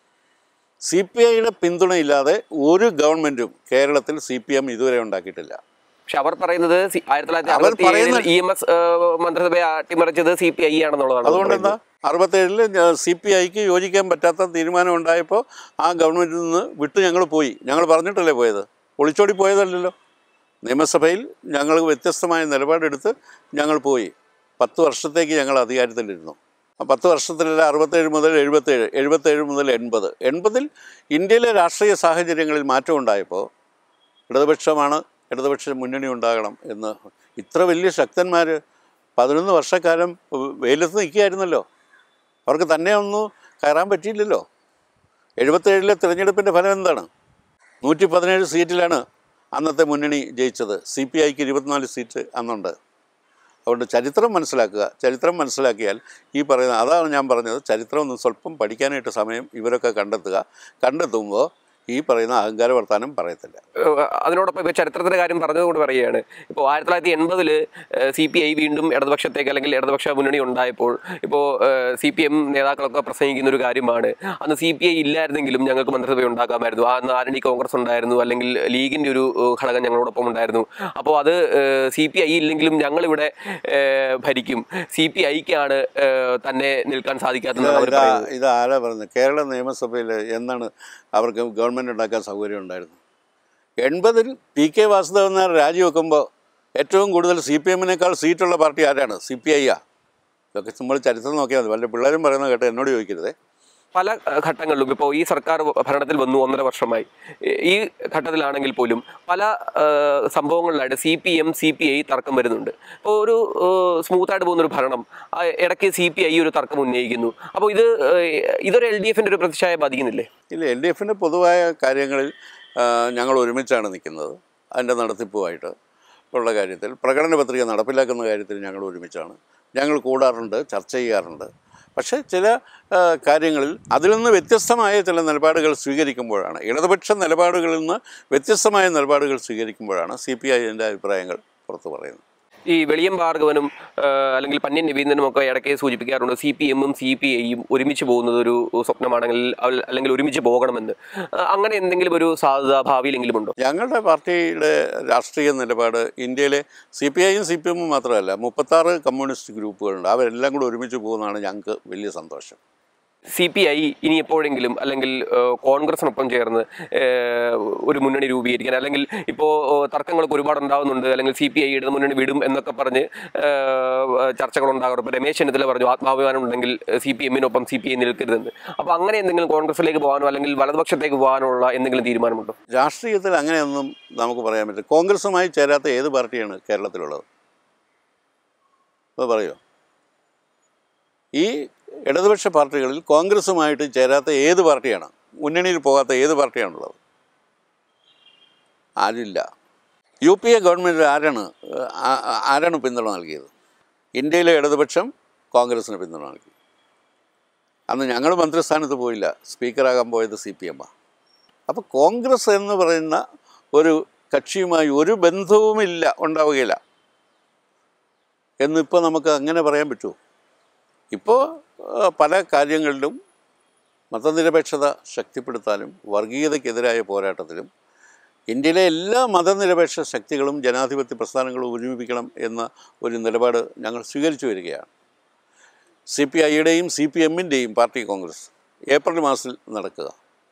സി പി ഐയുടെ പിന്തുണ ഇല്ലാതെ ഒരു ഗവൺമെൻറ്റും കേരളത്തിൽ സി പി എം ഇതുവരെ ഉണ്ടാക്കിയിട്ടില്ല. പക്ഷെ അവർ പറയുന്നത് ആയിരത്തി തൊള്ളായിരത്തി അറുപത്തി ഏഴിൽ ഇ എം എസ് മന്ത്രിസഭയെ അട്ടിമറിച്ചത് സി പി ഐ ആണെന്നുള്ളതാണ്. അതുകൊണ്ട് എന്താ അറുപത്തേഴിൽ സി പി ഐക്ക് യോജിക്കാൻ പറ്റാത്ത തീരുമാനം ഉണ്ടായപ്പോൾ ആ ഗവൺമെൻറ്റിൽ നിന്ന് വിട്ട് ഞങ്ങൾ പോയി. ഞങ്ങൾ പറഞ്ഞിട്ടല്ലേ പോയത്, ഒളിച്ചോടി പോയതല്ലല്ലോ. നിയമസഭയിൽ ഞങ്ങൾ വ്യത്യസ്തമായ നിലപാടെടുത്ത് ഞങ്ങൾ പോയി. പത്ത് വർഷത്തേക്ക് ഞങ്ങൾ അധികാരത്തിലിരുന്നു. ആ പത്ത് വർഷത്തിലല്ല, അറുപത്തേഴ് മുതൽ എഴുപത്തേഴ് എഴുപത്തേഴ് മുതൽ എൺപത് എൺപതിൽ ഇന്ത്യയിലെ രാഷ്ട്രീയ സാഹചര്യങ്ങളിൽ മാറ്റം ഉണ്ടായപ്പോൾ ഇടതുപക്ഷമാണ്, ഇടതുപക്ഷ മുന്നണി ഉണ്ടാകണം എന്ന് ഇത്ര വലിയ ശക്തന്മാർ പതിനൊന്ന് വർഷക്കാലം വെയിലത്ത് നിൽക്കുകയായിരുന്നല്ലോ. അവർക്ക് തന്നെ ഒന്നും കയറാൻ പറ്റിയില്ലല്ലോ. എഴുപത്തേഴിലെ തിരഞ്ഞെടുപ്പിൻ്റെ ഫലം എന്താണ്? നൂറ്റി പതിനേഴ് സീറ്റിലാണ് അന്നത്തെ മുന്നണി ജയിച്ചത്. സി പി ഐക്ക് ഇരുപത്തിനാല് സീറ്റ് അന്നുണ്ട്. അതുകൊണ്ട് ചരിത്രം മനസ്സിലാക്കുക. ചരിത്രം മനസ്സിലാക്കിയാൽ ഈ പറയുന്ന, അതാണ് ഞാൻ പറഞ്ഞത്, ചരിത്രം ഒന്ന് സ്വല്പം പഠിക്കാനായിട്ട് സമയം ഇവരൊക്കെ കണ്ടെത്തുക. കണ്ടെത്തുമ്പോൾ ഈ പറയുന്ന അഹങ്കാര വർത്താനം പറയത്തില്ല. അതിനോടൊപ്പം ഇപ്പോൾ ചരിത്രത്തിൻ്റെ കാര്യം പറഞ്ഞതുകൊണ്ട് പറയുകയാണ്, ഇപ്പോൾ ആയിരത്തി തൊള്ളായിരത്തി എൺപതിൽ സി പി ഐ വീണ്ടും ഇടതുപക്ഷത്തേക്ക് അല്ലെങ്കിൽ ഇടതുപക്ഷ മുന്നണി ഉണ്ടായപ്പോൾ ഇപ്പോൾ സി പി എം നേതാക്കളൊക്കെ പ്രസംഗിക്കുന്ന ഒരു കാര്യമാണ്, അന്ന് സി പി ഐ ഇല്ലായിരുന്നെങ്കിലും ഞങ്ങൾക്ക് മന്ത്രിസഭ ഉണ്ടാക്കാമായിരുന്നു. അന്ന് ആന്റണി കോൺഗ്രസ് ഉണ്ടായിരുന്നു, അല്ലെങ്കിൽ ലീഗിൻ്റെ ഒരു ഘടകം ഞങ്ങളോടൊപ്പം ഉണ്ടായിരുന്നു. അപ്പോൾ അത് സി പി ഐ ഇല്ലെങ്കിലും ഞങ്ങളിവിടെ ഭരിക്കും, സി പി ഐക്കാണ് തന്നെ നിൽക്കാൻ സാധിക്കാത്തത്. ഇത് ആരാ പറയുന്നത്? കേരള നിയമസഭയിൽ എന്നാണ് അവർക്ക് ഗവൺമെൻറ് ഉണ്ടാക്കാൻ സൗകര്യം ഉണ്ടായിരുന്നു? എൺപതിൽ പി കെ വാസുദേവൻ നായർ രാജിവെക്കുമ്പോൾ ഏറ്റവും കൂടുതൽ സി പി എമ്മിനേക്കാൾ സീറ്റുള്ള പാർട്ടി ആരാണ്? സി പി ഐ ആ. ഇതൊക്കെ നമ്മൾ ചരിത്രം നോക്കിയാൽ മതി. വല്ല പിള്ളേരും പറയുന്നത് കേട്ടോ, എന്നോട് ചോദിക്കരുതേ. പല ഘട്ടങ്ങളിലും ഇപ്പോൾ ഈ സർക്കാർ ഭരണത്തിൽ വന്നു ഒന്നര വർഷമായി. ഈ ഘട്ടത്തിലാണെങ്കിൽ പോലും പല സംഭവങ്ങളിലായിട്ട് C P M C P I തർക്കം വരുന്നുണ്ട്. ഇപ്പോൾ ഒരു സ്മൂത്തായിട്ട് പോകുന്നൊരു ഭരണം, ഇടയ്ക്ക് സി പി ഐ ഒരു തർക്കം ഉന്നയിക്കുന്നു. അപ്പോൾ ഇത് ഇതൊരു എൽ ഡി എഫിൻ്റെ ഒരു പ്രതിച്ഛായ ബാധിക്കുന്നില്ലേ? ഇല്ല, എൽ ഡി എഫിൻ്റെ പൊതുവായ കാര്യങ്ങളിൽ ഞങ്ങൾ ഒരുമിച്ചാണ് നിൽക്കുന്നത്. അതിൻ്റെ നടത്തിപ്പുമായിട്ട് ഉള്ള കാര്യത്തിൽ, പ്രകടന പത്രിക നടപ്പിലാക്കുന്ന കാര്യത്തിൽ ഞങ്ങൾ ഒരുമിച്ചാണ്. ഞങ്ങൾ കൂടാറുണ്ട്, ചർച്ച ചെയ്യാറുണ്ട്. പക്ഷേ ചില കാര്യങ്ങളിൽ അതിൽ നിന്ന് വ്യത്യസ്തമായ ചില നിലപാടുകൾ സ്വീകരിക്കുമ്പോഴാണ്, ഇടതുപക്ഷ നിലപാടുകളിൽ നിന്ന് വ്യത്യസ്തമായ നിലപാടുകൾ സ്വീകരിക്കുമ്പോഴാണ് സി പി ഐൻ്റെ അഭിപ്രായങ്ങൾ പുറത്തു പറയുന്നത്. ഈ വെളിയം ഭാർഗവനും അല്ലെങ്കിൽ പന്ന്യൻ രവീന്ദ്രനും ഒക്കെ ഇടയ്ക്ക് സൂചിപ്പിക്കാറുണ്ട് സി പി എമ്മും സി പി ഐയും ഒരുമിച്ച് പോകുന്നത് ഒരു സ്വപ്നമാണെങ്കിൽ അല്ലെങ്കിൽ ഒരുമിച്ച് പോകണമെന്ന്. അങ്ങനെ എന്തെങ്കിലും ഒരു സാധ്യത ഭാവിയിലെങ്കിലും ഉണ്ടോ? ഞങ്ങളുടെ പാർട്ടിയുടെ രാഷ്ട്രീയ നിലപാട് ഇന്ത്യയിലെ സി പി ഐയും സി പി എമ്മും മാത്രമല്ല, മുപ്പത്താറ് കമ്മ്യൂണിസ്റ്റ് ഗ്രൂപ്പുകളുണ്ട്. അവരെല്ലാം കൂടെ ഒരുമിച്ച് പോകുന്നതാണ് ഞങ്ങൾക്ക് വലിയ സന്തോഷം. സി പി ഐ ഇനി എപ്പോഴെങ്കിലും അല്ലെങ്കിൽ കോൺഗ്രസിനൊപ്പം ചേർന്ന് ഒരു മുന്നണി രൂപീകരിക്കാൻ, അല്ലെങ്കിൽ ഇപ്പോൾ തർക്കങ്ങളൊക്കെ ഒരുപാട് ഉണ്ടാകുന്നുണ്ട്, അല്ലെങ്കിൽ സി പി ഐ ഇടത് മുന്നണി വിടും എന്നൊക്കെ പറഞ്ഞ് ചർച്ചകളുണ്ടാകാറുണ്ട്. ഇപ്പോൾ രമേശ് ചെന്നിത്തല പറഞ്ഞു ആത്മാഭിമാനം ഉണ്ടെങ്കിൽ സി പി എമ്മിനൊപ്പം സി പി ഐ നിൽക്കരുതെന്ന്. അപ്പോൾ അങ്ങനെ എന്തെങ്കിലും കോൺഗ്രസിലേക്ക് പോകാനോ അല്ലെങ്കിൽ വലതുപക്ഷത്തേക്ക് പോകാനുള്ള എന്തെങ്കിലും തീരുമാനമുണ്ടോ? രാഷ്ട്രീയത്തിൽ അങ്ങനെയൊന്നും നമുക്ക് പറയാൻ പറ്റില്ല. കോൺഗ്രസുമായി ചേരാത്ത ഏത് പാർട്ടിയാണ് കേരളത്തിലുള്ളത്? അത് പറയുമോ? ഈ ഇടതുപക്ഷ പാർട്ടികളിൽ കോൺഗ്രസുമായിട്ട് ചേരാത്ത ഏത് പാർട്ടിയാണ്, മുന്നണിയിൽ പോകാത്ത ഏത് പാർട്ടിയാണുള്ളത്? ആരില്ല. യു പി എ ഗവൺമെൻറ് ആരാണ് ആരാണ് പിന്തുണ നൽകിയത്? ഇന്ത്യയിലെ ഇടതുപക്ഷം കോൺഗ്രസിന് പിന്തുണ നൽകി. അന്ന് ഞങ്ങൾ മന്ത്രിസ്ഥാനത്ത് പോയില്ല, സ്പീക്കറാകാൻ പോയത് സി പി എമ്മാണ്. അപ്പോൾ കോൺഗ്രസ് എന്ന് പറയുന്ന ഒരു കക്ഷിയുമായി ഒരു ബന്ധവുമില്ല, ഉണ്ടാവുകയില്ല എന്നിപ്പോൾ നമുക്ക് അങ്ങനെ പറയാൻ പറ്റുമോ? ഇപ്പോൾ പല കാര്യങ്ങളിലും മതനിരപേക്ഷത ശക്തിപ്പെടുത്താനും വർഗീയതയ്ക്കെതിരായ പോരാട്ടത്തിലും ഇന്ത്യയിലെ എല്ലാ മതനിരപേക്ഷ ശക്തികളും ജനാധിപത്യ പ്രസ്ഥാനങ്ങളും ഒരുമിപ്പിക്കണം എന്ന ഒരു നിലപാട് ഞങ്ങൾ സ്വീകരിച്ചു വരികയാണ്. സി പി ഐയുടെയും സി പി എമ്മിൻ്റെയും പാർട്ടി കോൺഗ്രസ് ഏപ്രിൽ മാസത്തിൽ നടക്കുക.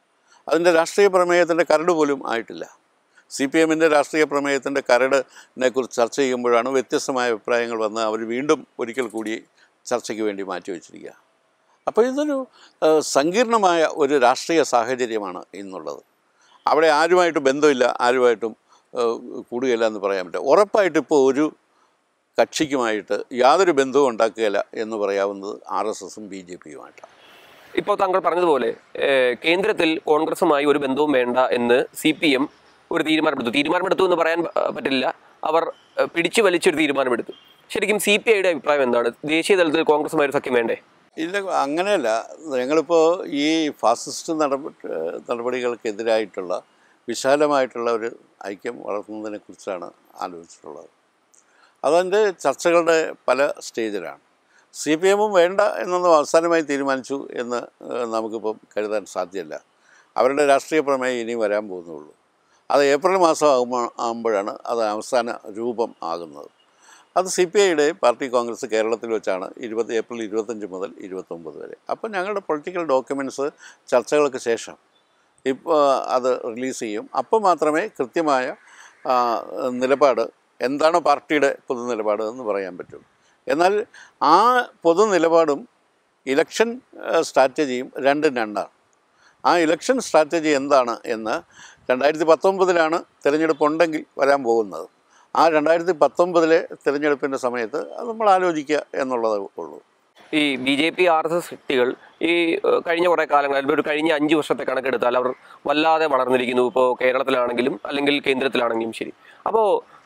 അതിൻ്റെ രാഷ്ട്രീയ പ്രമേയത്തിൻ്റെ കരട് പോലും ആയിട്ടില്ല. സി പി എമ്മിൻ്റെ രാഷ്ട്രീയ പ്രമേയത്തിൻ്റെ കരടിനെ കുറിച്ച് ചർച്ച ചെയ്യുമ്പോഴാണ് വ്യത്യസ്തമായ അഭിപ്രായങ്ങൾ വന്ന് അവർ വീണ്ടും ഒരിക്കൽ കൂടി ചർച്ചയ്ക്ക് വേണ്ടി മാറ്റിവെച്ചിരിക്കുക. അപ്പോൾ ഇതൊരു സങ്കീർണമായ ഒരു രാഷ്ട്രീയ സാഹചര്യമാണ് ഇന്നുള്ളത്. അവിടെ ആരുമായിട്ട് ബന്ധമില്ല, ആരുമായിട്ടും കൂടുകയില്ല എന്ന് പറയാൻ പറ്റില്ല. ഉറപ്പായിട്ട് ഇപ്പോൾ ഒരു കക്ഷിക്കുമായിട്ട് യാതൊരു ബന്ധവും ഉണ്ടാക്കുകയില്ല എന്ന് പറയാവുന്നത് ആർ എസ് എസും ബി ജെ പിയുമായിട്ടാണ്. ഇപ്പോൾ താങ്കൾ പറഞ്ഞതുപോലെ കേന്ദ്രത്തിൽ കോൺഗ്രസുമായി ഒരു ബന്ധവും വേണ്ട എന്ന് സി പി എം ഒരു തീരുമാനമെടുത്തു. തീരുമാനമെടുത്തു എന്ന് പറയാൻ പറ്റില്ല, അവർ പിടിച്ചു വലിച്ചൊരു തീരുമാനമെടുത്തു. ശരിക്കും സി പി ഐയുടെ അഭിപ്രായം എന്താണ്? ദേശീയ തലത്തിൽ കോൺഗ്രസുമായി ഒരു സഖ്യം വേണ്ടേ? ഇല്ല, അങ്ങനെയല്ല. ഞങ്ങളിപ്പോൾ ഈ ഫാസിസ്റ്റ് നടപ നടപടികൾക്കെതിരായിട്ടുള്ള വിശാലമായിട്ടുള്ള ഒരു ഐക്യം വളർത്തുന്നതിനെ കുറിച്ചാണ് ആലോചിച്ചിട്ടുള്ളത്. അതിൻ്റെ ചർച്ചകളുടെ പല സ്റ്റേജിലാണ്. സി പി എമ്മും വേണ്ട എന്നൊന്നും അവസാനമായി തീരുമാനിച്ചു എന്ന് നമുക്കിപ്പം കരുതാൻ സാധ്യമല്ല. അവരുടെ രാഷ്ട്രീയ പ്രമേയം ഇനി വരാൻ പോകുന്നുള്ളൂ. അത് ഏപ്രിൽ മാസം ആകുമ്പോൾ ആകുമ്പോഴാണ് അത് അവസാന രൂപം ആകുന്നത്. അത് സി പി ഐയുടെ പാർട്ടി കോൺഗ്രസ് കേരളത്തിൽ വെച്ചാണ് ഇരുപത് ഏപ്രിൽ ഇരുപത്തഞ്ച് മുതൽ ഇരുപത്തൊമ്പത് വരെ. അപ്പോൾ ഞങ്ങളുടെ പൊളിറ്റിക്കൽ ഡോക്യുമെൻറ്റ്സ് ചർച്ചകൾക്ക് ശേഷം ഇപ്പോൾ അത് റിലീസ് ചെയ്യും. അപ്പോൾ മാത്രമേ കൃത്യമായ നിലപാട് എന്താണ് പാർട്ടിയുടെ പൊതു നിലപാട് എന്ന് പറയാൻ പറ്റും. എന്നാൽ ആ പൊതു നിലപാടും ഇലക്ഷൻ സ്ട്രാറ്റജിയും രണ്ടും രണ്ടാണ്. ആ ഇലക്ഷൻ സ്ട്രാറ്റജി എന്താണ് എന്ന് രണ്ടായിരത്തി പത്തൊമ്പതിലാണ് തിരഞ്ഞെടുപ്പ് ഉണ്ടെങ്കിൽ വരാൻ പോകുന്നത്. ആ രണ്ടായിരത്തി പത്തൊമ്പതിലെ തിരഞ്ഞെടുപ്പിൻ്റെ സമയത്ത് അത് നമ്മൾ ആലോചിക്കുക എന്നുള്ളതേ ഉള്ളൂ. ഈ B J P R S S ശക്തികൾ ഈ കഴിഞ്ഞ കുറേ കാലങ്ങളിൽ ഒരു കഴിഞ്ഞ അഞ്ച് വർഷത്തെ കണക്കെടുത്താൽ അവർ വല്ലാതെ വളർന്നിരിക്കുന്നു. ഇപ്പോൾ കേരളത്തിലാണെങ്കിലും അല്ലെങ്കിൽ കേന്ദ്രത്തിലാണെങ്കിലും ശരി. അപ്പോൾ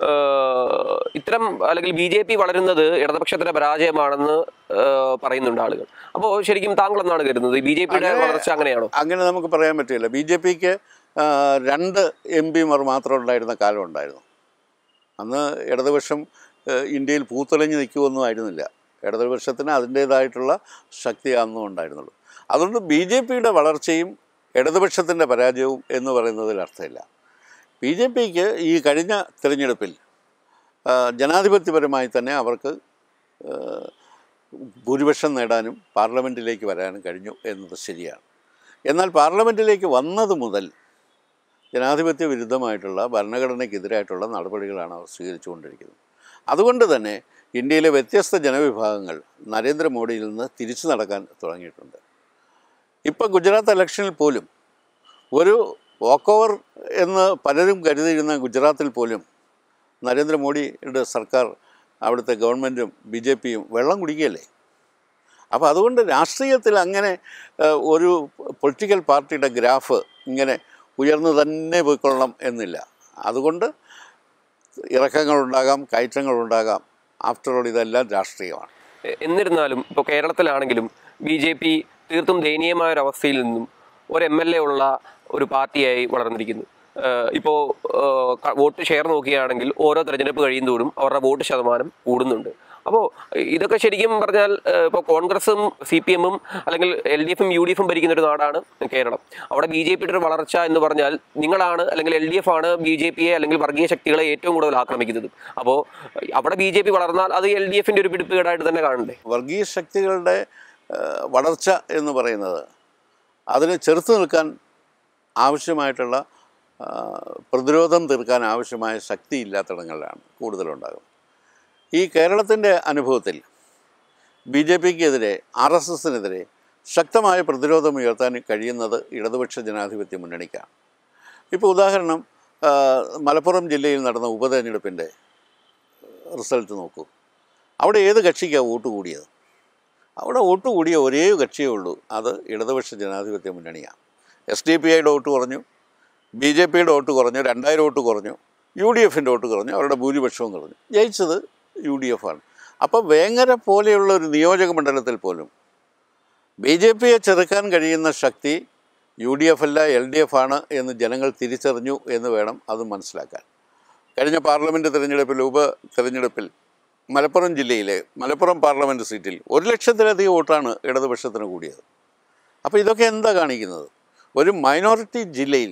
ഇത്തരം അല്ലെങ്കിൽ ബി ജെ പി വളരുന്നത് ഇടതുപക്ഷത്തിന്റെ പരാജയമാണെന്ന് പറയുന്നുണ്ട് ആളുകൾ. അപ്പോൾ ശരിക്കും താങ്കൾ എന്നാണ് കരുതുന്നത്? ബി ജെ പിയുടെ വളർച്ച അങ്ങനെയാണോ? അങ്ങനെ നമുക്ക് പറയാൻ പറ്റില്ല. ബി ജെ പിക്ക് രണ്ട് എം പിമാർ മാത്രം ഉണ്ടായിരുന്ന കാലം ഉണ്ടായിരുന്നു. അന്ന് ഇടതുപക്ഷം ഇന്ത്യയിൽ പൂത്തൊലഞ്ഞ് നിൽക്കുമൊന്നും ആയിരുന്നില്ല. ഇടതുപക്ഷത്തിന് അതിൻ്റേതായിട്ടുള്ള ശക്തി അന്നും ഉണ്ടായിരുന്നുള്ളൂ. അതുകൊണ്ട് ബി ജെ പിയുടെ വളർച്ചയും ഇടതുപക്ഷത്തിൻ്റെ പരാജയവും എന്ന് പറയുന്നതിൽ അർത്ഥമില്ല. ബി ജെ പിക്ക് ഈ കഴിഞ്ഞ തിരഞ്ഞെടുപ്പിൽ ജനാധിപത്യപരമായി തന്നെ അവർക്ക് ഭൂരിപക്ഷം നേടാനും പാർലമെൻറ്റിലേക്ക് വരാനും കഴിഞ്ഞു എന്നത് ശരിയാണ്. എന്നാൽ പാർലമെൻറ്റിലേക്ക് വന്നത് മുതൽ ജനാധിപത്യ വിരുദ്ധമായിട്ടുള്ള ഭരണഘടനയ്ക്കെതിരായിട്ടുള്ള നടപടികളാണ് അവർ സ്വീകരിച്ചുകൊണ്ടിരിക്കുന്നത്. അതുകൊണ്ട് തന്നെ ഇന്ത്യയിലെ വ്യത്യസ്ത ജനവിഭാഗങ്ങൾ നരേന്ദ്രമോദിയിൽ നിന്ന് തിരിച്ചു നടക്കാൻ തുടങ്ങിയിട്ടുണ്ട്. ഇപ്പം ഗുജറാത്ത് ഇലക്ഷനിൽ പോലും ഒരു വാക്ക് ഓവർ എന്ന് പലരും കരുതിയിരുന്ന ഗുജറാത്തിൽ പോലും നരേന്ദ്രമോദിയുടെ സർക്കാർ, അവിടുത്തെ ഗവൺമെൻറ്റും ബി ജെ പിയും വെള്ളം കുടിക്കുകയല്ലേ. അപ്പോൾ അതുകൊണ്ട് രാഷ്ട്രീയത്തിൽ അങ്ങനെ ഒരു പൊളിറ്റിക്കൽ പാർട്ടിയുടെ ഗ്രാഫ് ഇങ്ങനെ ഉയർന്നു തന്നെ പോയിക്കൊള്ളണം എന്നില്ല. അതുകൊണ്ട് ഇറക്കങ്ങളുണ്ടാകാം, കയറ്റങ്ങളുണ്ടാകാം. ആഫ്റ്റർ ഓൾ ഇതെല്ലാം രാഷ്ട്രീയമാണ്. എന്നിരുന്നാലും ഇപ്പോൾ കേരളത്തിലാണെങ്കിലും ബി ജെ പി തീർത്തും ദയനീയമായ ഒരു അവസ്ഥയിൽ നിന്നും ഒരു എം എൽ എ ഉള്ള ഒരു പാർട്ടിയായി വളർന്നിരിക്കുന്നു. ഇപ്പോൾ വോട്ട് ഷെയർ നോക്കുകയാണെങ്കിൽ ഓരോ തെരഞ്ഞെടുപ്പ് കഴിയുന്തോറും അവരുടെ വോട്ട് ശതമാനം കൂടുന്നുണ്ട്. അപ്പോൾ ഇതൊക്കെ ശരിക്കും പറഞ്ഞാൽ ഇപ്പോൾ കോൺഗ്രസും സി പി എമ്മും അല്ലെങ്കിൽ എൽ ഡി എഫും യു ഡി എഫും ഭരിക്കുന്ന ഒരു നാടാണ് കേരളം. അവിടെ ബി ജെ പിയുടെ ഒരു വളർച്ച എന്ന് പറഞ്ഞാൽ നിങ്ങളാണ് അല്ലെങ്കിൽ എൽ ഡി എഫ് ആണ് ബി ജെ പിയെ അല്ലെങ്കിൽ വർഗീയ ശക്തികളെ ഏറ്റവും കൂടുതൽ ആക്രമിക്കുന്നത്. അപ്പോൾ അവിടെ ബി ജെ പി വളർന്നാൽ അത് എൽ ഡി എഫിൻ്റെ ഒരു പിടിപ്പുകേടായിട്ട് തന്നെ കാണണ്ടേ? വർഗീയ ശക്തികളുടെ വളർച്ച എന്ന് പറയുന്നത് അതിനെ ചെറുത്ത് നിൽക്കാൻ ആവശ്യമായിട്ടുള്ള പ്രതിരോധം തീർക്കാൻ ആവശ്യമായ ശക്തി ഇല്ലാത്തിടങ്ങളിലാണ് കൂടുതലുണ്ടാകും. ഈ കേരളത്തിൻ്റെ അനുഭവത്തിൽ ബി ജെ പിക്കെതിരെ ആർ എസ് എസിനെതിരെ ശക്തമായ പ്രതിരോധം ഉയർത്താൻ കഴിയുന്നത് ഇടതുപക്ഷ ജനാധിപത്യ മുന്നണിക്കാണ്. ഇപ്പോൾ ഉദാഹരണം മലപ്പുറം ജില്ലയിൽ നടന്ന ഉപതെരഞ്ഞെടുപ്പിൻ്റെ റിസൾട്ട് നോക്കൂ. അവിടെ ഏത് കക്ഷിക്കാണ് വോട്ട് കൂടിയത്? അവിടെ വോട്ട് കൂടിയ ഒരേ കക്ഷിയേ ഉള്ളൂ, അത് ഇടതുപക്ഷ ജനാധിപത്യ മുന്നണിയാണ്. എസ് ഡി പി ഐയുടെ വോട്ട് കുറഞ്ഞു, ബി ജെ പിയുടെ വോട്ട് കുറഞ്ഞു, രണ്ടായിരം വോട്ട് കുറഞ്ഞു, യു ഡി എഫിൻ്റെ വോട്ട് കുറഞ്ഞു, അവരുടെ ഭൂരിപക്ഷവും കുറഞ്ഞു. ജയിച്ചത് യു ഡി എഫ് ആണ്. അപ്പോൾ വേങ്ങര പോലെയുള്ള ഒരു നിയോജക മണ്ഡലത്തിൽ പോലും ബി ജെ പിയെ ചെറുക്കാൻ കഴിയുന്ന ശക്തി യു ഡി എഫ് അല്ല എൽ ഡി എഫ് ആണ് എന്ന് ജനങ്ങൾ തിരിച്ചറിഞ്ഞു എന്ന് വേണം അത് മനസ്സിലാക്കാൻ. കഴിഞ്ഞ പാർലമെൻറ്റ് തിരഞ്ഞെടുപ്പിൽ ഉപ തിരഞ്ഞെടുപ്പിൽ മലപ്പുറം ജില്ലയിലെ മലപ്പുറം പാർലമെൻറ്റ് സീറ്റിൽ ഒരു ലക്ഷത്തിലധികം വോട്ടാണ് ഇടതുപക്ഷത്തിന് കൂടിയത്. അപ്പോൾ ഇതൊക്കെ എന്താ കാണിക്കുന്നത്? ഒരു മൈനോറിറ്റി ജില്ലയിൽ,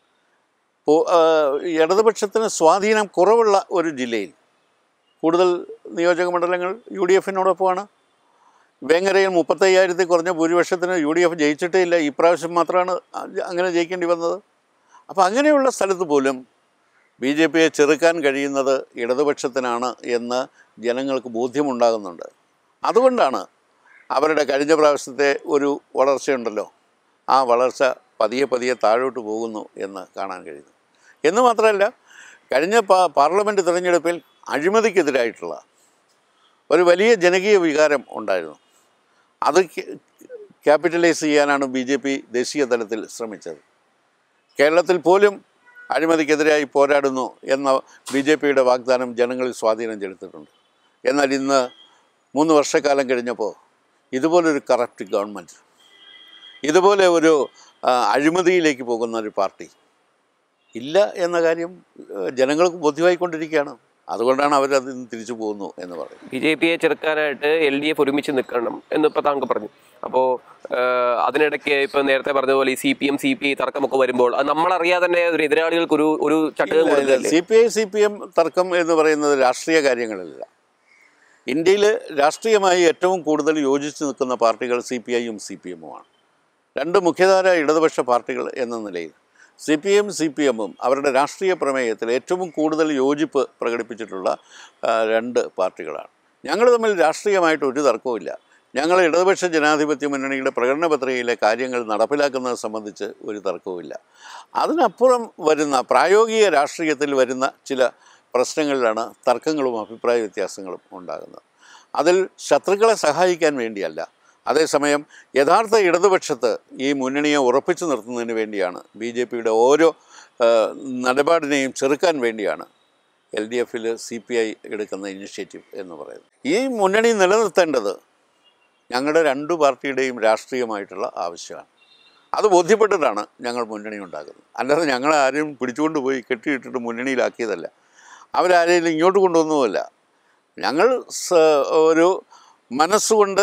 ഇടതുപക്ഷത്തിന് സ്വാധീനം കുറവുള്ള ഒരു ജില്ലയിൽ കൂടുതൽ നിയോജക മണ്ഡലങ്ങൾ യു ഡി എഫിനോടൊപ്പമാണ്. വേങ്ങരയിൽ മുപ്പത്തയ്യായിരത്തിൽ കുറഞ്ഞ ഭൂരിപക്ഷത്തിന് യു ഡി എഫ് ജയിച്ചിട്ടേ ഇല്ല. ഇപ്രാവശ്യം മാത്രമാണ് അങ്ങനെ ജയിക്കേണ്ടി വന്നത്. അപ്പോൾ അങ്ങനെയുള്ള സ്ഥലത്ത് പോലും ബി ജെ പിയെ ചെറുക്കാൻ കഴിയുന്നത് ഇടതുപക്ഷത്തിനാണ് എന്ന് ജനങ്ങൾക്ക് ബോധ്യമുണ്ടാകുന്നുണ്ട്. അതുകൊണ്ടാണ് അവരുടെ കഴിഞ്ഞ പ്രാവശ്യത്തെ ഒരു വളർച്ചയുണ്ടല്ലോ, ആ വളർച്ച പതിയെ പതിയെ താഴോട്ട് പോകുന്നു എന്ന് കാണാൻ കഴിയുന്നു. എന്ന് മാത്രമല്ല, കഴിഞ്ഞ പാ പാർലമെൻറ്റ് തിരഞ്ഞെടുപ്പിൽ അഴിമതിക്കെതിരായിട്ടുള്ള ഒരു വലിയ ജനകീയ വികാരം ഉണ്ടായിരുന്നു. അത് ക്യാപിറ്റലൈസ് ചെയ്യാനാണ് ബി ജെ പി ദേശീയ തലത്തിൽ ശ്രമിച്ചത്. കേരളത്തിൽ പോലും അഴിമതിക്കെതിരായി പോരാടുന്നു എന്ന ബി ജെ പിയുടെ വാഗ്ദാനം ജനങ്ങളിൽ സ്വാധീനം ചെലുത്തിയിട്ടുണ്ട്. എന്നാൽ ഇന്ന് മൂന്ന് വർഷക്കാലം കഴിഞ്ഞപ്പോൾ ഇതുപോലൊരു കറപ്റ്റ് ഗവൺമെൻറ്, ഇതുപോലെ ഒരു അഴിമതിയിലേക്ക് പോകുന്ന ഒരു പാർട്ടി ഇല്ല എന്ന കാര്യം ജനങ്ങൾക്ക് ബോധ്യമായിക്കൊണ്ടിരിക്കുകയാണ്. അതുകൊണ്ടാണ് അവരതിൽ നിന്ന് തിരിച്ചു പോകുന്നു എന്ന് പറയും. ബി ജെ പിയെ ചെറുക്കാനായിട്ട് എൽ ഡി എഫ് ഒരുമിച്ച് നിൽക്കണം എന്നിപ്പോൾ താങ്കൾ പറഞ്ഞു. അപ്പോൾ അതിനിടയ്ക്ക് ഇപ്പം നേരത്തെ പറഞ്ഞതുപോലെ ഈ C P M C P I തർക്കമൊക്കെ വരുമ്പോൾ അത് നമ്മളറിയാതെ തന്നെ ഒരു എതിരാളികൾക്ക് ഒരു ഒരു ചട്ടം. C P I C P M തർക്കം എന്ന് പറയുന്നത് രാഷ്ട്രീയ കാര്യങ്ങളില്ല. ഇന്ത്യയിൽ രാഷ്ട്രീയമായി ഏറ്റവും കൂടുതൽ യോജിച്ച് നിൽക്കുന്ന പാർട്ടികൾ സി പി ഐയും സി പി എമ്മുമാണ്. രണ്ട് മുഖ്യധാര ഇടതുപക്ഷ പാർട്ടികൾ എന്ന നിലയിൽ C P M C P എമ്മും അവരുടെ രാഷ്ട്രീയ പ്രമേയത്തിൽ ഏറ്റവും കൂടുതൽ യോജിപ്പ് പ്രകടിപ്പിച്ചിട്ടുള്ള രണ്ട് പാർട്ടികളാണ്. ഞങ്ങൾ തമ്മിൽ രാഷ്ട്രീയമായിട്ട് ഒരു തർക്കവുമില്ല. ഞങ്ങൾ ഇടതുപക്ഷ ജനാധിപത്യ മുന്നണിയുടെ പ്രകടന പത്രികയിലെ കാര്യങ്ങൾ നടപ്പിലാക്കുന്നത് സംബന്ധിച്ച് ഒരു തർക്കവുമില്ല. അതിനപ്പുറം വരുന്ന പ്രായോഗിക രാഷ്ട്രീയത്തിൽ വരുന്ന ചില പ്രശ്നങ്ങളിലാണ് തർക്കങ്ങളും അഭിപ്രായ വ്യത്യാസങ്ങളും ഉണ്ടാകുന്നത്. അതിൽ ശത്രുക്കളെ സഹായിക്കാൻ വേണ്ടിയല്ല, അതേസമയം യഥാർത്ഥ ഇടതുപക്ഷത്ത് ഈ മുന്നണിയെ ഉറപ്പിച്ചു നിർത്തുന്നതിന് വേണ്ടിയാണ്, ബി ജെ പിയുടെ ഓരോ നിലപാടിനെയും ചെറുക്കാൻ വേണ്ടിയാണ് എൽ ഡി എഫിൽ സി പി ഐ എടുക്കുന്ന ഇനിഷ്യേറ്റീവ് എന്ന് പറയുന്നത്. ഈ മുന്നണി നിലനിർത്തേണ്ടത് ഞങ്ങളുടെ രണ്ടു പാർട്ടിയുടെയും രാഷ്ട്രീയമായിട്ടുള്ള ആവശ്യമാണ്. അത് ബോധ്യപ്പെട്ടിട്ടാണ് ഞങ്ങൾ മുന്നണി ഉണ്ടാക്കുന്നത്. അല്ലാതെ ഞങ്ങളെ ആരെയും പിടിച്ചുകൊണ്ട് പോയി കെട്ടിയിട്ടിട്ട് മുന്നണിയിലാക്കിയതല്ല, അവരാരെയും ഇങ്ങോട്ട് കൊണ്ടുവന്നുമല്ല. ഞങ്ങൾ ഒരു മനസ്സുകൊണ്ട്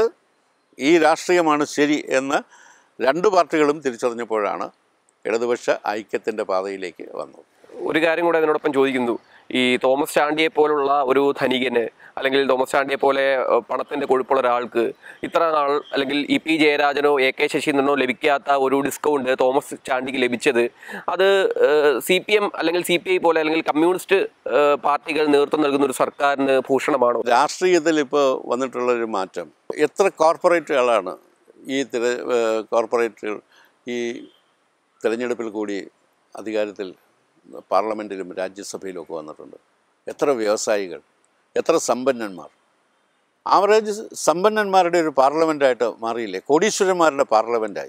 ഈ രാഷ്ട്രീയമാണ് ശരി എന്ന് രണ്ട് പാർട്ടികളും തിരിച്ചറിഞ്ഞപ്പോഴാണ് ഇടതുപക്ഷ ഐക്യത്തിൻ്റെ പാതയിലേക്ക് വന്നത്. ഒരു കാര്യം കൂടെ അതിനോടൊപ്പം ചോദിക്കുന്നു. ഈ തോമസ് ചാണ്ടിയെ പോലുള്ള ഒരു ധനികന് അല്ലെങ്കിൽ തോമസ് ചാണ്ടിയെ പോലെ പണത്തിൻ്റെ കൊഴുപ്പുള്ള ഒരാൾക്ക് ഇത്ര നാൾ അല്ലെങ്കിൽ ഇ പി ജയരാജനോ എ കെ ശശീന്ദ്രനോ ലഭിക്കാത്ത ഒരു ഡിസ്കൗണ്ട് തോമസ് ചാണ്ടിക്ക് ലഭിച്ചത് അത് സി പി എം അല്ലെങ്കിൽ സി പി ഐ പോലെ അല്ലെങ്കിൽ കമ്മ്യൂണിസ്റ്റ് പാർട്ടികൾ നേതൃത്വം നൽകുന്ന ഒരു സർക്കാരിന് ഭൂഷണമാണോ? രാഷ്ട്രീയത്തിൽ ഇപ്പോൾ വന്നിട്ടുള്ളൊരു മാറ്റം, എത്ര കോർപ്പറേറ്റുകളാണ് ഈ തിര കോർപ്പറേറ്റുകൾ ഈ തിരഞ്ഞെടുപ്പിൽ കൂടി അധികാരത്തിൽ പാർലമെൻറ്റിലും രാജ്യസഭയിലും ഒക്കെ വന്നിട്ടുണ്ട്. എത്ര വ്യവസായികൾ, എത്ര സമ്പന്നന്മാർ. ആവറേജ് സമ്പന്നന്മാരുടെ ഒരു പാർലമെൻറ്റായിട്ട് മാറിയില്ലേ, കോടീശ്വരന്മാരുടെ പാർലമെൻറ്റായി.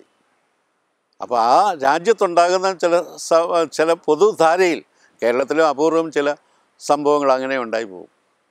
അപ്പോൾ ആ രാജ്യത്തുണ്ടാകുന്ന ചില ചില പൊതുധാരയിൽ കേരളത്തിലും അപൂർവം ചില സംഭവങ്ങൾ അങ്ങനെ ഉണ്ടായി പോകും.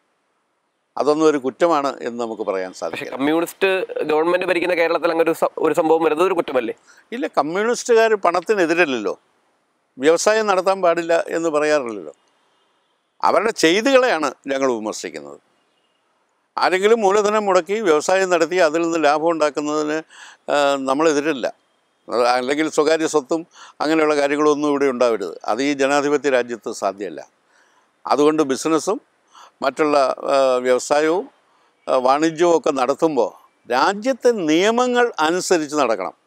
അതൊന്നും ഒരു കുറ്റമാണ് എന്ന് നമുക്ക് പറയാൻ സാധിക്കും. കമ്മ്യൂണിസ്റ്റ് ഗവൺമെൻറ് ഭരിക്കുന്ന കേരളത്തിൽ അങ്ങനെ ഒരു സംഭവം വരുന്നത് ഒരു കുറ്റമല്ലേ? ഇല്ല, കമ്മ്യൂണിസ്റ്റുകാർ പണത്തിനെതിരല്ലല്ലോ, വ്യവസായം നടത്താൻ പാടില്ല എന്ന് പറയാറില്ലല്ലോ. അവരുടെ ചെയ്തികളെയാണ് ഞങ്ങൾ വിമർശിക്കുന്നത്. ആരെങ്കിലും മൂലധനം മുടക്കി വ്യവസായം നടത്തി അതിൽ നിന്ന് ലാഭം ഉണ്ടാക്കുന്നതിന് നമ്മളെതിരല്ല. അല്ലെങ്കിൽ സ്വകാര്യ സ്വത്തും അങ്ങനെയുള്ള കാര്യങ്ങളൊന്നും ഇവിടെ ഉണ്ടാവരുത്. അത് ഈ ജനാധിപത്യ രാജ്യത്ത് സാധ്യമല്ല. അതുകൊണ്ട് ബിസിനസ്സും മറ്റുള്ള വ്യവസായവും വാണിജ്യവും ഒക്കെ നടത്തുമ്പോൾ രാജ്യത്തെ നിയമങ്ങൾ അനുസരിച്ച് നടക്കണം.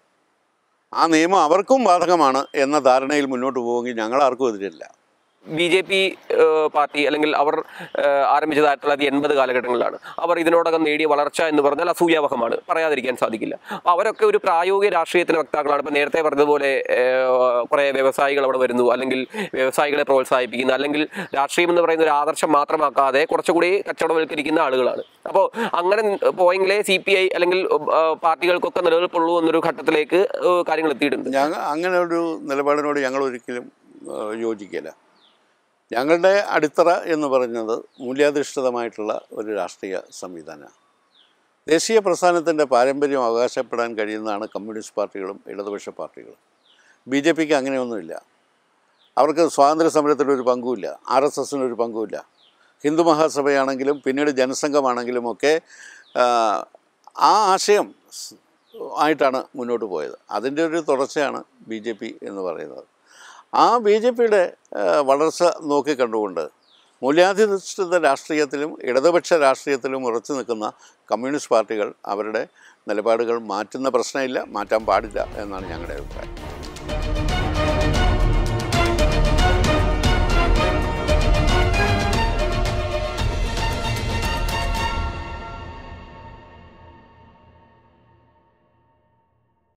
ആ നിയമം അവർക്കും ബാധകമാണ് എന്ന ധാരണയിൽ മുന്നോട്ട് പോകുമെങ്കിൽ ഞങ്ങൾ ആർക്കും എതിരില്ല. ബി ജെ പി പാർട്ടി അല്ലെങ്കിൽ അവർ ആരംഭിച്ചത് ആയിരത്തി തൊള്ളായിരത്തി എൺപത് കാലഘട്ടങ്ങളിലാണ്. അവർ ഇതിനോടകം നേടിയ വളർച്ച എന്ന് പറഞ്ഞാൽ അസൂയാവഹമാണ്, പറയാതിരിക്കാൻ സാധിക്കില്ല. അപ്പോൾ അവരൊക്കെ ഒരു പ്രായോഗിക രാഷ്ട്രീയത്തിന് വക്താക്കളാണ്. ഇപ്പോൾ നേരത്തെ പറഞ്ഞതുപോലെ കുറേ വ്യവസായികൾ അവിടെ വരുന്നു, അല്ലെങ്കിൽ വ്യവസായികളെ പ്രോത്സാഹിപ്പിക്കുന്ന, അല്ലെങ്കിൽ രാഷ്ട്രീയം എന്ന് പറയുന്ന ഒരു ആദർശം മാത്രമാക്കാതെ കുറച്ചുകൂടി കച്ചവടവൽക്കരിക്കുന്ന ആളുകളാണ്. അപ്പോൾ അങ്ങനെ പോയെങ്കിലേ സി പി ഐ അല്ലെങ്കിൽ പാർട്ടികൾക്കൊക്കെ നിലനിൽപ്പുള്ളൂ എന്നൊരു ഘട്ടത്തിലേക്ക് കാര്യങ്ങൾ എത്തിയിട്ടുണ്ട്. ഞങ്ങൾ അങ്ങനെ ഒരു നിലപാടിനോട് ഞങ്ങൾ ഒരിക്കലും യോജിക്കില്ല. ഞങ്ങളുടെ അടിത്തറ എന്ന് പറയുന്നത് മൂല്യാധിഷ്ഠിതമായിട്ടുള്ള ഒരു രാഷ്ട്രീയ സംവിധാനമാണ്. ദേശീയ പ്രസ്ഥാനത്തിൻ്റെ പാരമ്പര്യം അവകാശപ്പെടാൻ കഴിയുന്നതാണ് കമ്മ്യൂണിസ്റ്റ് പാർട്ടികളും ഇടതുപക്ഷ പാർട്ടികളും. ബി ജെ പിക്ക് അങ്ങനെയൊന്നുമില്ല. അവർക്ക് സ്വാതന്ത്ര്യ സമരത്തിനൊരു പങ്കുമില്ല, ആർ എസ് എസിനൊരു പങ്കുമില്ല. ഹിന്ദു മഹാസഭയാണെങ്കിലും പിന്നീട് ജനസംഘമാണെങ്കിലും ഒക്കെ ആ ആശയം ആയിട്ടാണ് മുന്നോട്ട് പോയത്. അതിൻ്റെ ഒരു തുടർച്ചയാണ് ബി ജെ പി എന്ന് പറയുന്നത്. ആ ബി ജെ പിയുടെ വളർച്ച നോക്കിക്കണ്ടുകൊണ്ട് മൂല്യാധിഷ്ഠിത രാഷ്ട്രീയത്തിലും ഇടതുപക്ഷ രാഷ്ട്രീയത്തിലും ഉറച്ചു നിൽക്കുന്ന കമ്മ്യൂണിസ്റ്റ് പാർട്ടികൾ അവരുടെ നിലപാടുകൾ മാറ്റുന്ന പ്രശ്നമില്ല, മാറ്റാൻ പാടില്ല എന്നാണ് ഞങ്ങളുടെ അഭിപ്രായം.